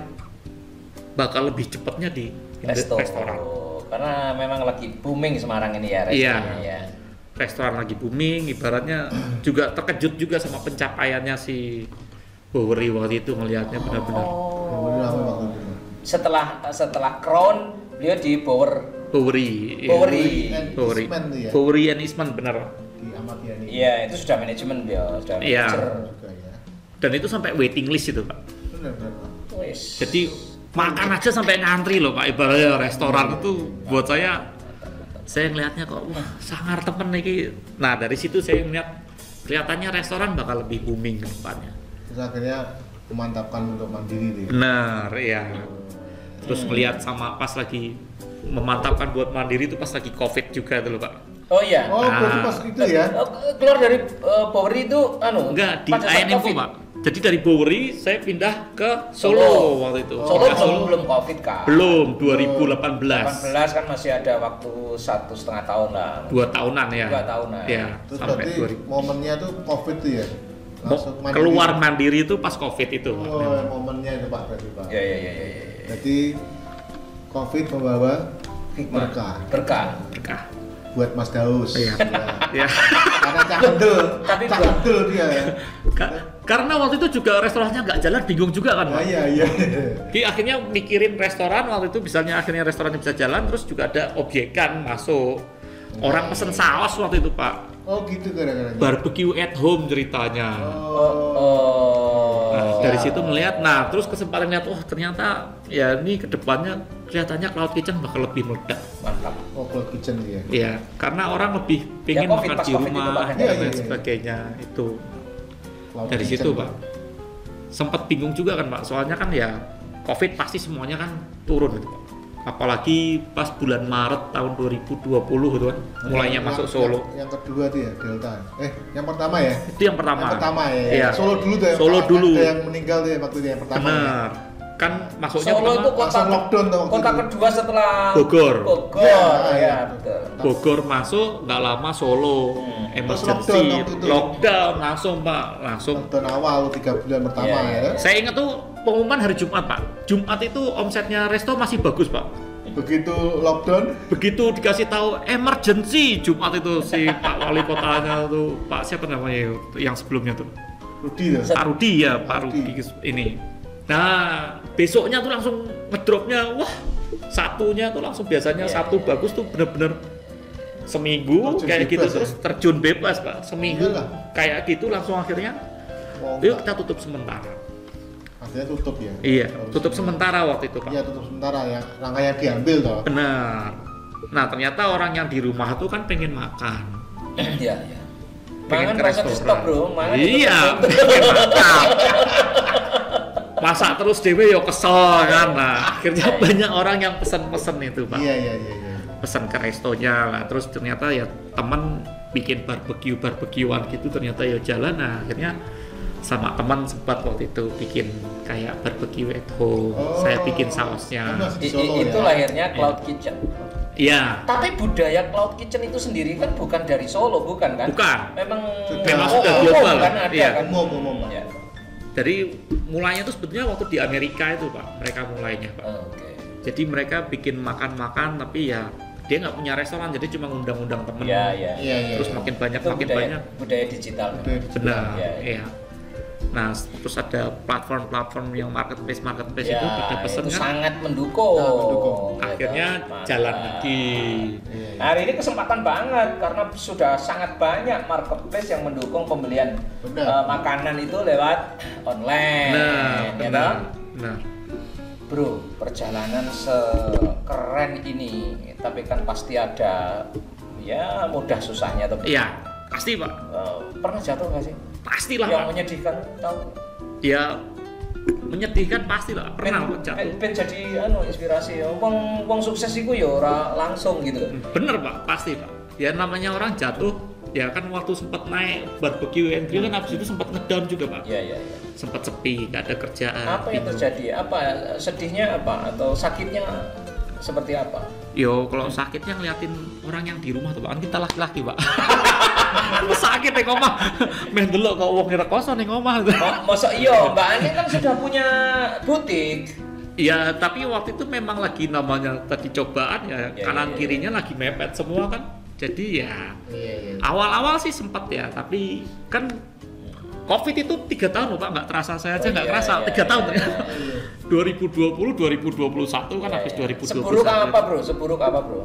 bakal lebih cepatnya di resto. restoran. Karena memang lagi booming Semarang ini ya Iya. restorannya ya. Restoran lagi booming, ibaratnya juga terkejut juga sama pencapaiannya si Bowery waktu itu ngelihatnya benar-benar. Kemudian apa waktu itu? Setelah setelah Crown beliau di Bower Bowery, iya. Bowery. And Bowery, Eastman tuh ya? Bowery and Eastman benar. Di Ahmad Yani. Iya, itu sudah manajemen beliau, sudah Iya. manajer. Juga ya. Dan itu sampai waiting list itu Pak. Benar benar. Pak. Wis. Jadi makan aja sampai ngantri loh Pak. Ibaratnya restoran itu buat saya, saya ngelihatnya kok wah sangar temen nih. Nah dari situ saya melihat kelihatannya restoran bakal lebih booming ke depannya. Terus akhirnya memantapkan untuk mandiri nih. Benar, iya. Terus ngelihat sama pas lagi memantapkan buat mandiri itu pas lagi COVID juga dulu Pak. Oh iya. Oh, Nah. berarti pas itu ya? Eh, keluar dari eh, Bowery itu anu Enggak, di pada saat A N M Covid. Pak. Jadi dari Bowery saya pindah ke Solo, Solo. waktu itu. Solo Pindah belum belum Covid kan. Belum, dua ribu delapan belas. delapan belas kan masih ada waktu satu setengah tahun lah. Dua tahunan ya. Dua tahunan. Ya, Terus sampai berarti dua ribu. momennya tuh Covid tuh ya? Mo- Langsung mandiri. keluar mandiri itu pas COVID itu. Pak. Oh, momennya itu Pak berarti Pak. Iya iya iya iya. Ya. Jadi Covid membawa berkah Berkah. Berkah. buat Mas Daus. Iya. Ya. Ya. Karena cak kendel, Tapi cak buat- kendel dia ya. Ka- karena waktu itu juga restorannya nggak jalan, bingung juga kan, Oh, Pak. iya iya. Jadi akhirnya mikirin restoran waktu itu, misalnya akhirnya restorannya bisa jalan, terus juga ada objekan masuk. Orang pesen saus waktu itu Pak, Oh gitu gara-garanya. barbecue at home ceritanya. Oh. oh. Nah, dari situ melihat, nah terus kesempatan lihat, wah ternyata ya ini kedepannya kelihatannya cloud kitchen bakal lebih meledak. Mantap. Oh, cloud kitchen dia. Ya, karena orang lebih pengen COVID, makan pas di COVID itu, rumah Pak. dan Iya, iya, lain iya. sebagainya itu. Cloud Dari kitchen, situ Pak, sempat bingung juga kan Pak, soalnya kan ya COVID pasti semuanya kan turun gitu Pak. Apalagi pas bulan Maret tahun dua ribu dua puluh gitu kan, mulainya Yang- masuk yang- Solo. Yang, kedua tuh ya Delta. Eh, yang pertama ya? Itu yang pertama. Yang pertama ya. Iya. Solo dulu tuh ya. Solo Pak. dulu. Ada yang meninggal tuh ya waktu itu yang pertama. Ya. Benar. Kan masuknya Solo pertama itu kota langsung lockdown tuh waktu kota itu. kedua setelah Bogor. Bogor. Iya, Ya, iya. betul. Bogor masuk, nggak lama Solo Hmm. emergency, Terus lockdown waktu itu. lockdown langsung Pak, langsung. Lockdown awal tiga bulan pertama Iya, iya. ya. Saya ingat tuh pengumuman hari Jumat Pak. Jumat itu omsetnya resto masih bagus Pak. Begitu lockdown, Begitu dikasih tahu emergency Jumat itu si Pak Wali Kotanya tuh, Pak siapa namanya itu, yang sebelumnya tuh, Rudi tuh. Pak Rudi ya, Pak Rudi. Rudi ini. Nah besoknya tuh langsung ngedropnya, wah satunya tuh langsung biasanya Iya, Sabtu iya, bagus tuh bener-bener seminggu Terjun kayak gitu bebas, terus ya? terjun bebas Pak, seminggu Iyalah. kayak gitu langsung akhirnya Oh, yuk enggak. kita tutup sementara. Akhirnya tutup ya. Iya, Harus tutup ini. sementara waktu itu Pak. Iya, tutup sementara ya. Langkah yang diambil toh. Benar. Nah ternyata orang yang di rumah tuh kan pengen makan. Iya, iya. Pengen Mangan ke rasa di restoran. stop, Bro. Mangan Iya, itu pengen makan. Masak terus dewe yo kesel kan. Nah, akhirnya banyak orang yang pesen-pesen itu, Pak. Iya, iya, iya, iya. Pesan ke restonya lah. Terus ternyata ya teman bikin barbecue barbekyuan gitu ternyata ya jalan. Nah, akhirnya sama teman sempat waktu itu bikin kayak barbecue at home. Oh, Saya bikin sausnya. kan masih di I- Solo i- itu ya? lahirnya Cloud Kitchen. Iya. Tapi budaya cloud kitchen itu sendiri kan bukan dari Solo, bukan kan? Bukan. Memang Sudah- Memang umum, sudah global. kan ada Iya. kan? Umum, umum, Pak. Ya. Dari mulainya itu sebetulnya waktu di Amerika itu Pak, mereka mulainya Pak. Oke. Jadi mereka bikin makan-makan tapi ya dia nggak punya restoran, jadi cuma ngundang-undang temen. Ya, ya. Iya, iya. Terus iya. makin banyak, Itu makin budaya, banyak. budaya digital. Budaya Benar. Iya, iya. Iya. Nah, terus ada platform-platform yang marketplace marketplace Ya, itu pada pesen itu kan. sangat mendukung. Sangat mendukung. Ya Akhirnya kan? jalan Mantap. lagi. Iya, iya. Hari ini kesempatan banget karena sudah sangat banyak marketplace yang mendukung pembelian Benar. eh, makanan itu lewat online. Nah, ya benar. toh? Nah, Bro, perjalanan sekeren ini, tapi kan pasti ada ya mudah susahnya tuh. iya, pasti Pak. Eh, pernah jatuh nggak sih? Pastilah Yang Pak. menyedihkan, tahu? Ya menyedihkan pastilah. Pernah Ben- Pak jatuh. ben- ben jadi anu inspirasi ya. Wong wong sukses itu ya ora langsung gitu. Bener Pak, pasti Pak. Ya namanya orang jatuh, ya kan waktu sempat naik barbecue and grill kan habis itu sempat ngedown juga Pak. Iya, iya, iya. Sempat sepi, nggak ada kerjaan. Apa yang bingung. terjadi? Apa sedihnya apa atau sakitnya seperti apa? Yo, kalau sakitnya ngeliatin orang yang di rumah tuh Pak, kan kita laki-laki Pak. Lu sakit nih ngomong, main dulu kok uang kira kosong nih ngomong. Mo- Mosok iya, Mbak Ani kan sudah punya butik. Iya, tapi waktu itu memang lagi namanya tadi cobaan ya, Ya, kanan ya, ya. kirinya lagi mepet semua kan. Jadi ya Iya, iya. awal-awal sih sempat ya, tapi kan Covid itu tiga tahun loh Pak, nggak terasa saya aja Oh, nggak iya, kerasa iya, tiga iya, tahun iya, ya. Iya. dua ribu dua puluh, dua ribu dua puluh satu kan Ya, habis ya. dua ribu dua puluh satu. Seburuk apa, Bro? Seburuk apa, Bro?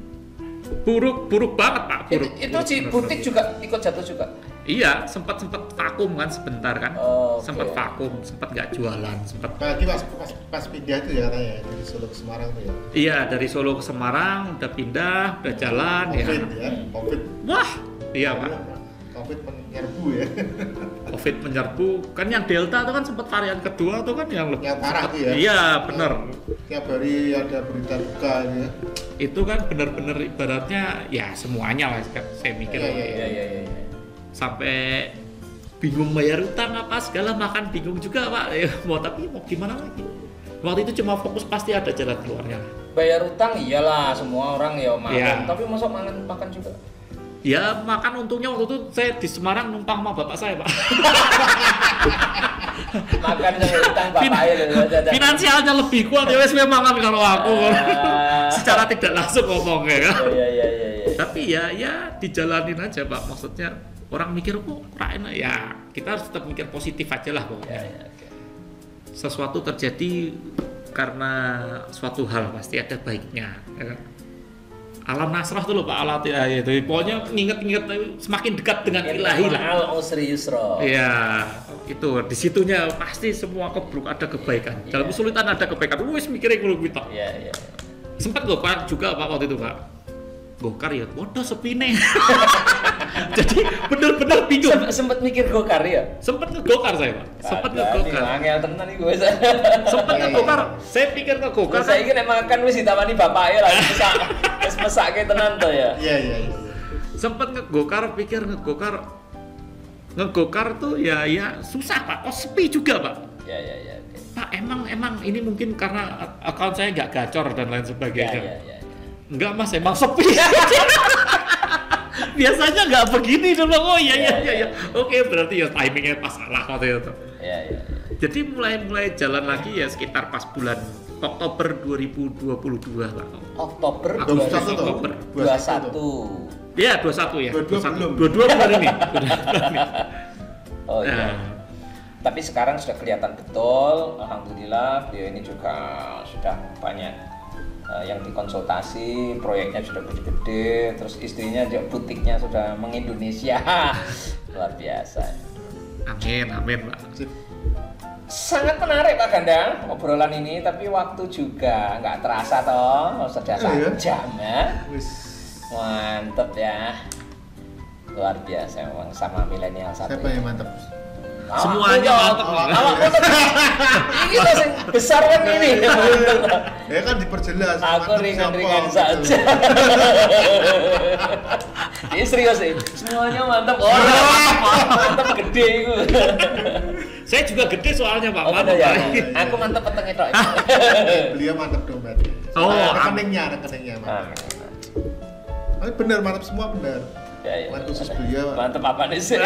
Buruk, buruk banget Pak, Itu, buruk. itu buruk, si bener-bener. butik juga ikut jatuh juga. Iya, sempat sempat vakum kan sebentar kan. Oh, oke. Sempat vakum, sempat nggak jualan, sempat. Apalagi pas, pas, pas pindah itu ya katanya ya, dari Solo ke Semarang tuh ya. Iya, dari Solo ke Semarang udah pindah, udah jalan ya. Covid ya, Covid. Wah, iya Pak. Covid menyerbu ya. Covid menyerbu, kan yang Delta itu kan sempat varian kedua tuh kan yang lebih Yang parah sempat- tuh ya. Iya, bener. Tiap hari ada berita duka gitu ya. Itu kan bener-bener ibaratnya ya semuanya lah kan saya mikir. Iya, iya, Iya, iya, iya. Sampai bingung bayar utang apa segala, makan bingung juga Pak. Ya, mau tapi mau gimana lagi? Waktu itu cuma fokus pasti ada jalan keluarnya. Bayar utang iyalah, semua orang ya makan. Iya. Tapi masa makan makan juga. Ya makan untungnya waktu itu saya di Semarang numpang sama bapak saya Pak. Makan sama utang bapaknya loh. Finansialnya lebih kuat ya wes memang kan kalau aku Ah. secara tidak langsung ngomongnya kan. Iya, iya, iya, iya. Tapi ya ya dijalanin aja Pak, maksudnya orang mikir kok enak ya kita harus tetap mikir positif aja lah Iya, pokoknya. iya, oke. Sesuatu terjadi karena suatu hal pasti ada baiknya ya kan? Alam nasrah tuh loh Pak, alat ya itu pokoknya nginget-nginget semakin dekat dengan ilahi lah. Al usri yusra. Iya, itu disitunya pasti semua keburuk ada kebaikan. Dalam Iya. kesulitan ada kebaikan. Wes mikirnya kalau kita. Iya, iya. Sempat gokar juga Pak waktu itu Pak. Gokar ya, waduh sepi nih. Jadi bener-bener bingung. Sem- Sempet mikir gokar ya? Sempet ngegokar saya Pak. Sempet ngegokar. Angel tenan iku wis. Sempet Iya, iya. ngegokar. Saya pikir ngegokar. Terus saiki nek makan wis ditawani bapake lah wis mesak. Wis mesake tenan to ya. Iya, iya, iya. Sempet ngegokar, pikir ngegokar. Ngegokar tuh ya ya susah Pak. Kok sepi juga Pak. Iya, iya, iya. oke. Pak emang emang ini mungkin karena akun saya nggak gacor dan lain Iya, sebagainya. iya, iya. Enggak mas, emang sepi. Biasanya nggak begini dulu. Oh iya iya iya. iya. Oke berarti ya timingnya pas salah waktu itu. Iya, iya. Jadi mulai mulai jalan lagi ya sekitar pas bulan Oktober dua ribu dua puluh dua lah. Oktober Dua puluh satu dua ribu Oktober. dua puluh satu. Iya dua puluh satu ya. dua puluh dua belum. dua puluh dua bulan ini. Bulan ini. Oh iya. Nah, Tapi sekarang sudah kelihatan betul, alhamdulillah beliau ini juga sudah banyak uh, yang dikonsultasi, proyeknya sudah gede-gede, terus istrinya juga butiknya sudah mengindonesia, luar biasa. amin amin Pak. Sip. Sangat menarik Pak Gandang obrolan ini, tapi waktu juga nggak terasa toh, sudah Oh, iya? satu jam ya, Wis. mantep ya, luar biasa memang sama milenial satu. Siapa yang mantap? Semuanya mantep. Awakmu tuh ini tuh sing besar kan ini. Ya kan diperjelas. Aku mantap ringan-ringan siapa, saja. gitu. Ini serius sih. Semuanya mantap. Oh, mantap gede itu. Saya juga gede soalnya Pak. Oh, Mantap, ya. Pak. Aku mantap petengnya tok. Beliau mantap dong berarti. Oh, rekeningnya, rekeningnya mantap. Amin. Tapi benar, mantap semua benar. Ya, ya. Mantap khusus beliau. Mantap apa nih sih?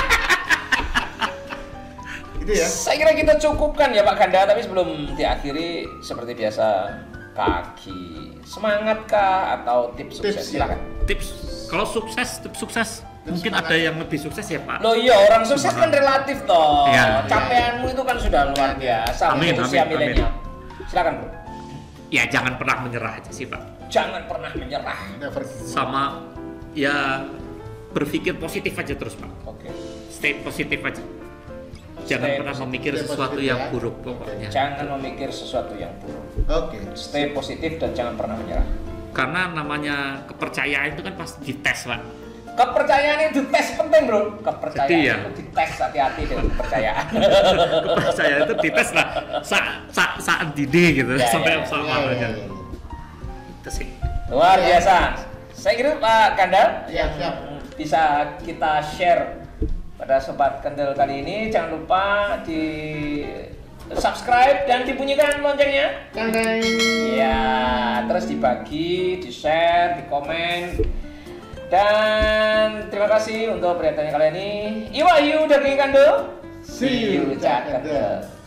Itu ya. Saya kira kita cukupkan ya Pak Ganda, tapi sebelum diakhiri seperti biasa kaki semangat kah atau tips sukses? Tips, ya. Silakan. Tips kalau sukses, tips sukses mungkin semangat. ada yang lebih sukses ya Pak. Loh iya, orang sukses kan relatif toh. Ya. Capaianmu itu kan sudah luar biasa Amin, untuk usia amin, milenial. Silakan Bro. Ya jangan pernah menyerah aja sih Pak. Jangan pernah menyerah. Never give up. Sama ya berpikir positif aja terus Pak. Oke. Stay positif aja. Jangan Stay pernah positif. memikir Stay sesuatu positif yang ya. buruk pokoknya. Jangan memikir sesuatu yang buruk. Oke. Stay positif dan jangan pernah menyerah. Karena namanya kepercayaan itu kan pasti dites Pak. Kepercayaan itu tes penting bro. Kepercayaan Jadi ya. itu dites, hati-hati dengan kepercayaan. Kepercayaan itu dites lah saat saat saat didi gitu Ya, sampai ya, sama Ya, ya, aja. ya. Itu sih. Luar Ya. biasa. Saya kira Pak Kandal Ya, yang siap. bisa kita share pada Sobat Kendel kali ini. Jangan lupa di subscribe dan dibunyikan loncengnya. Kang-kang. Ya, terus dibagi, di-share, di-komen. Dan terima kasih untuk perhatiannya kali ini. Iwayu dari Kandel. See you, Cak Cak Kendel. Kendel.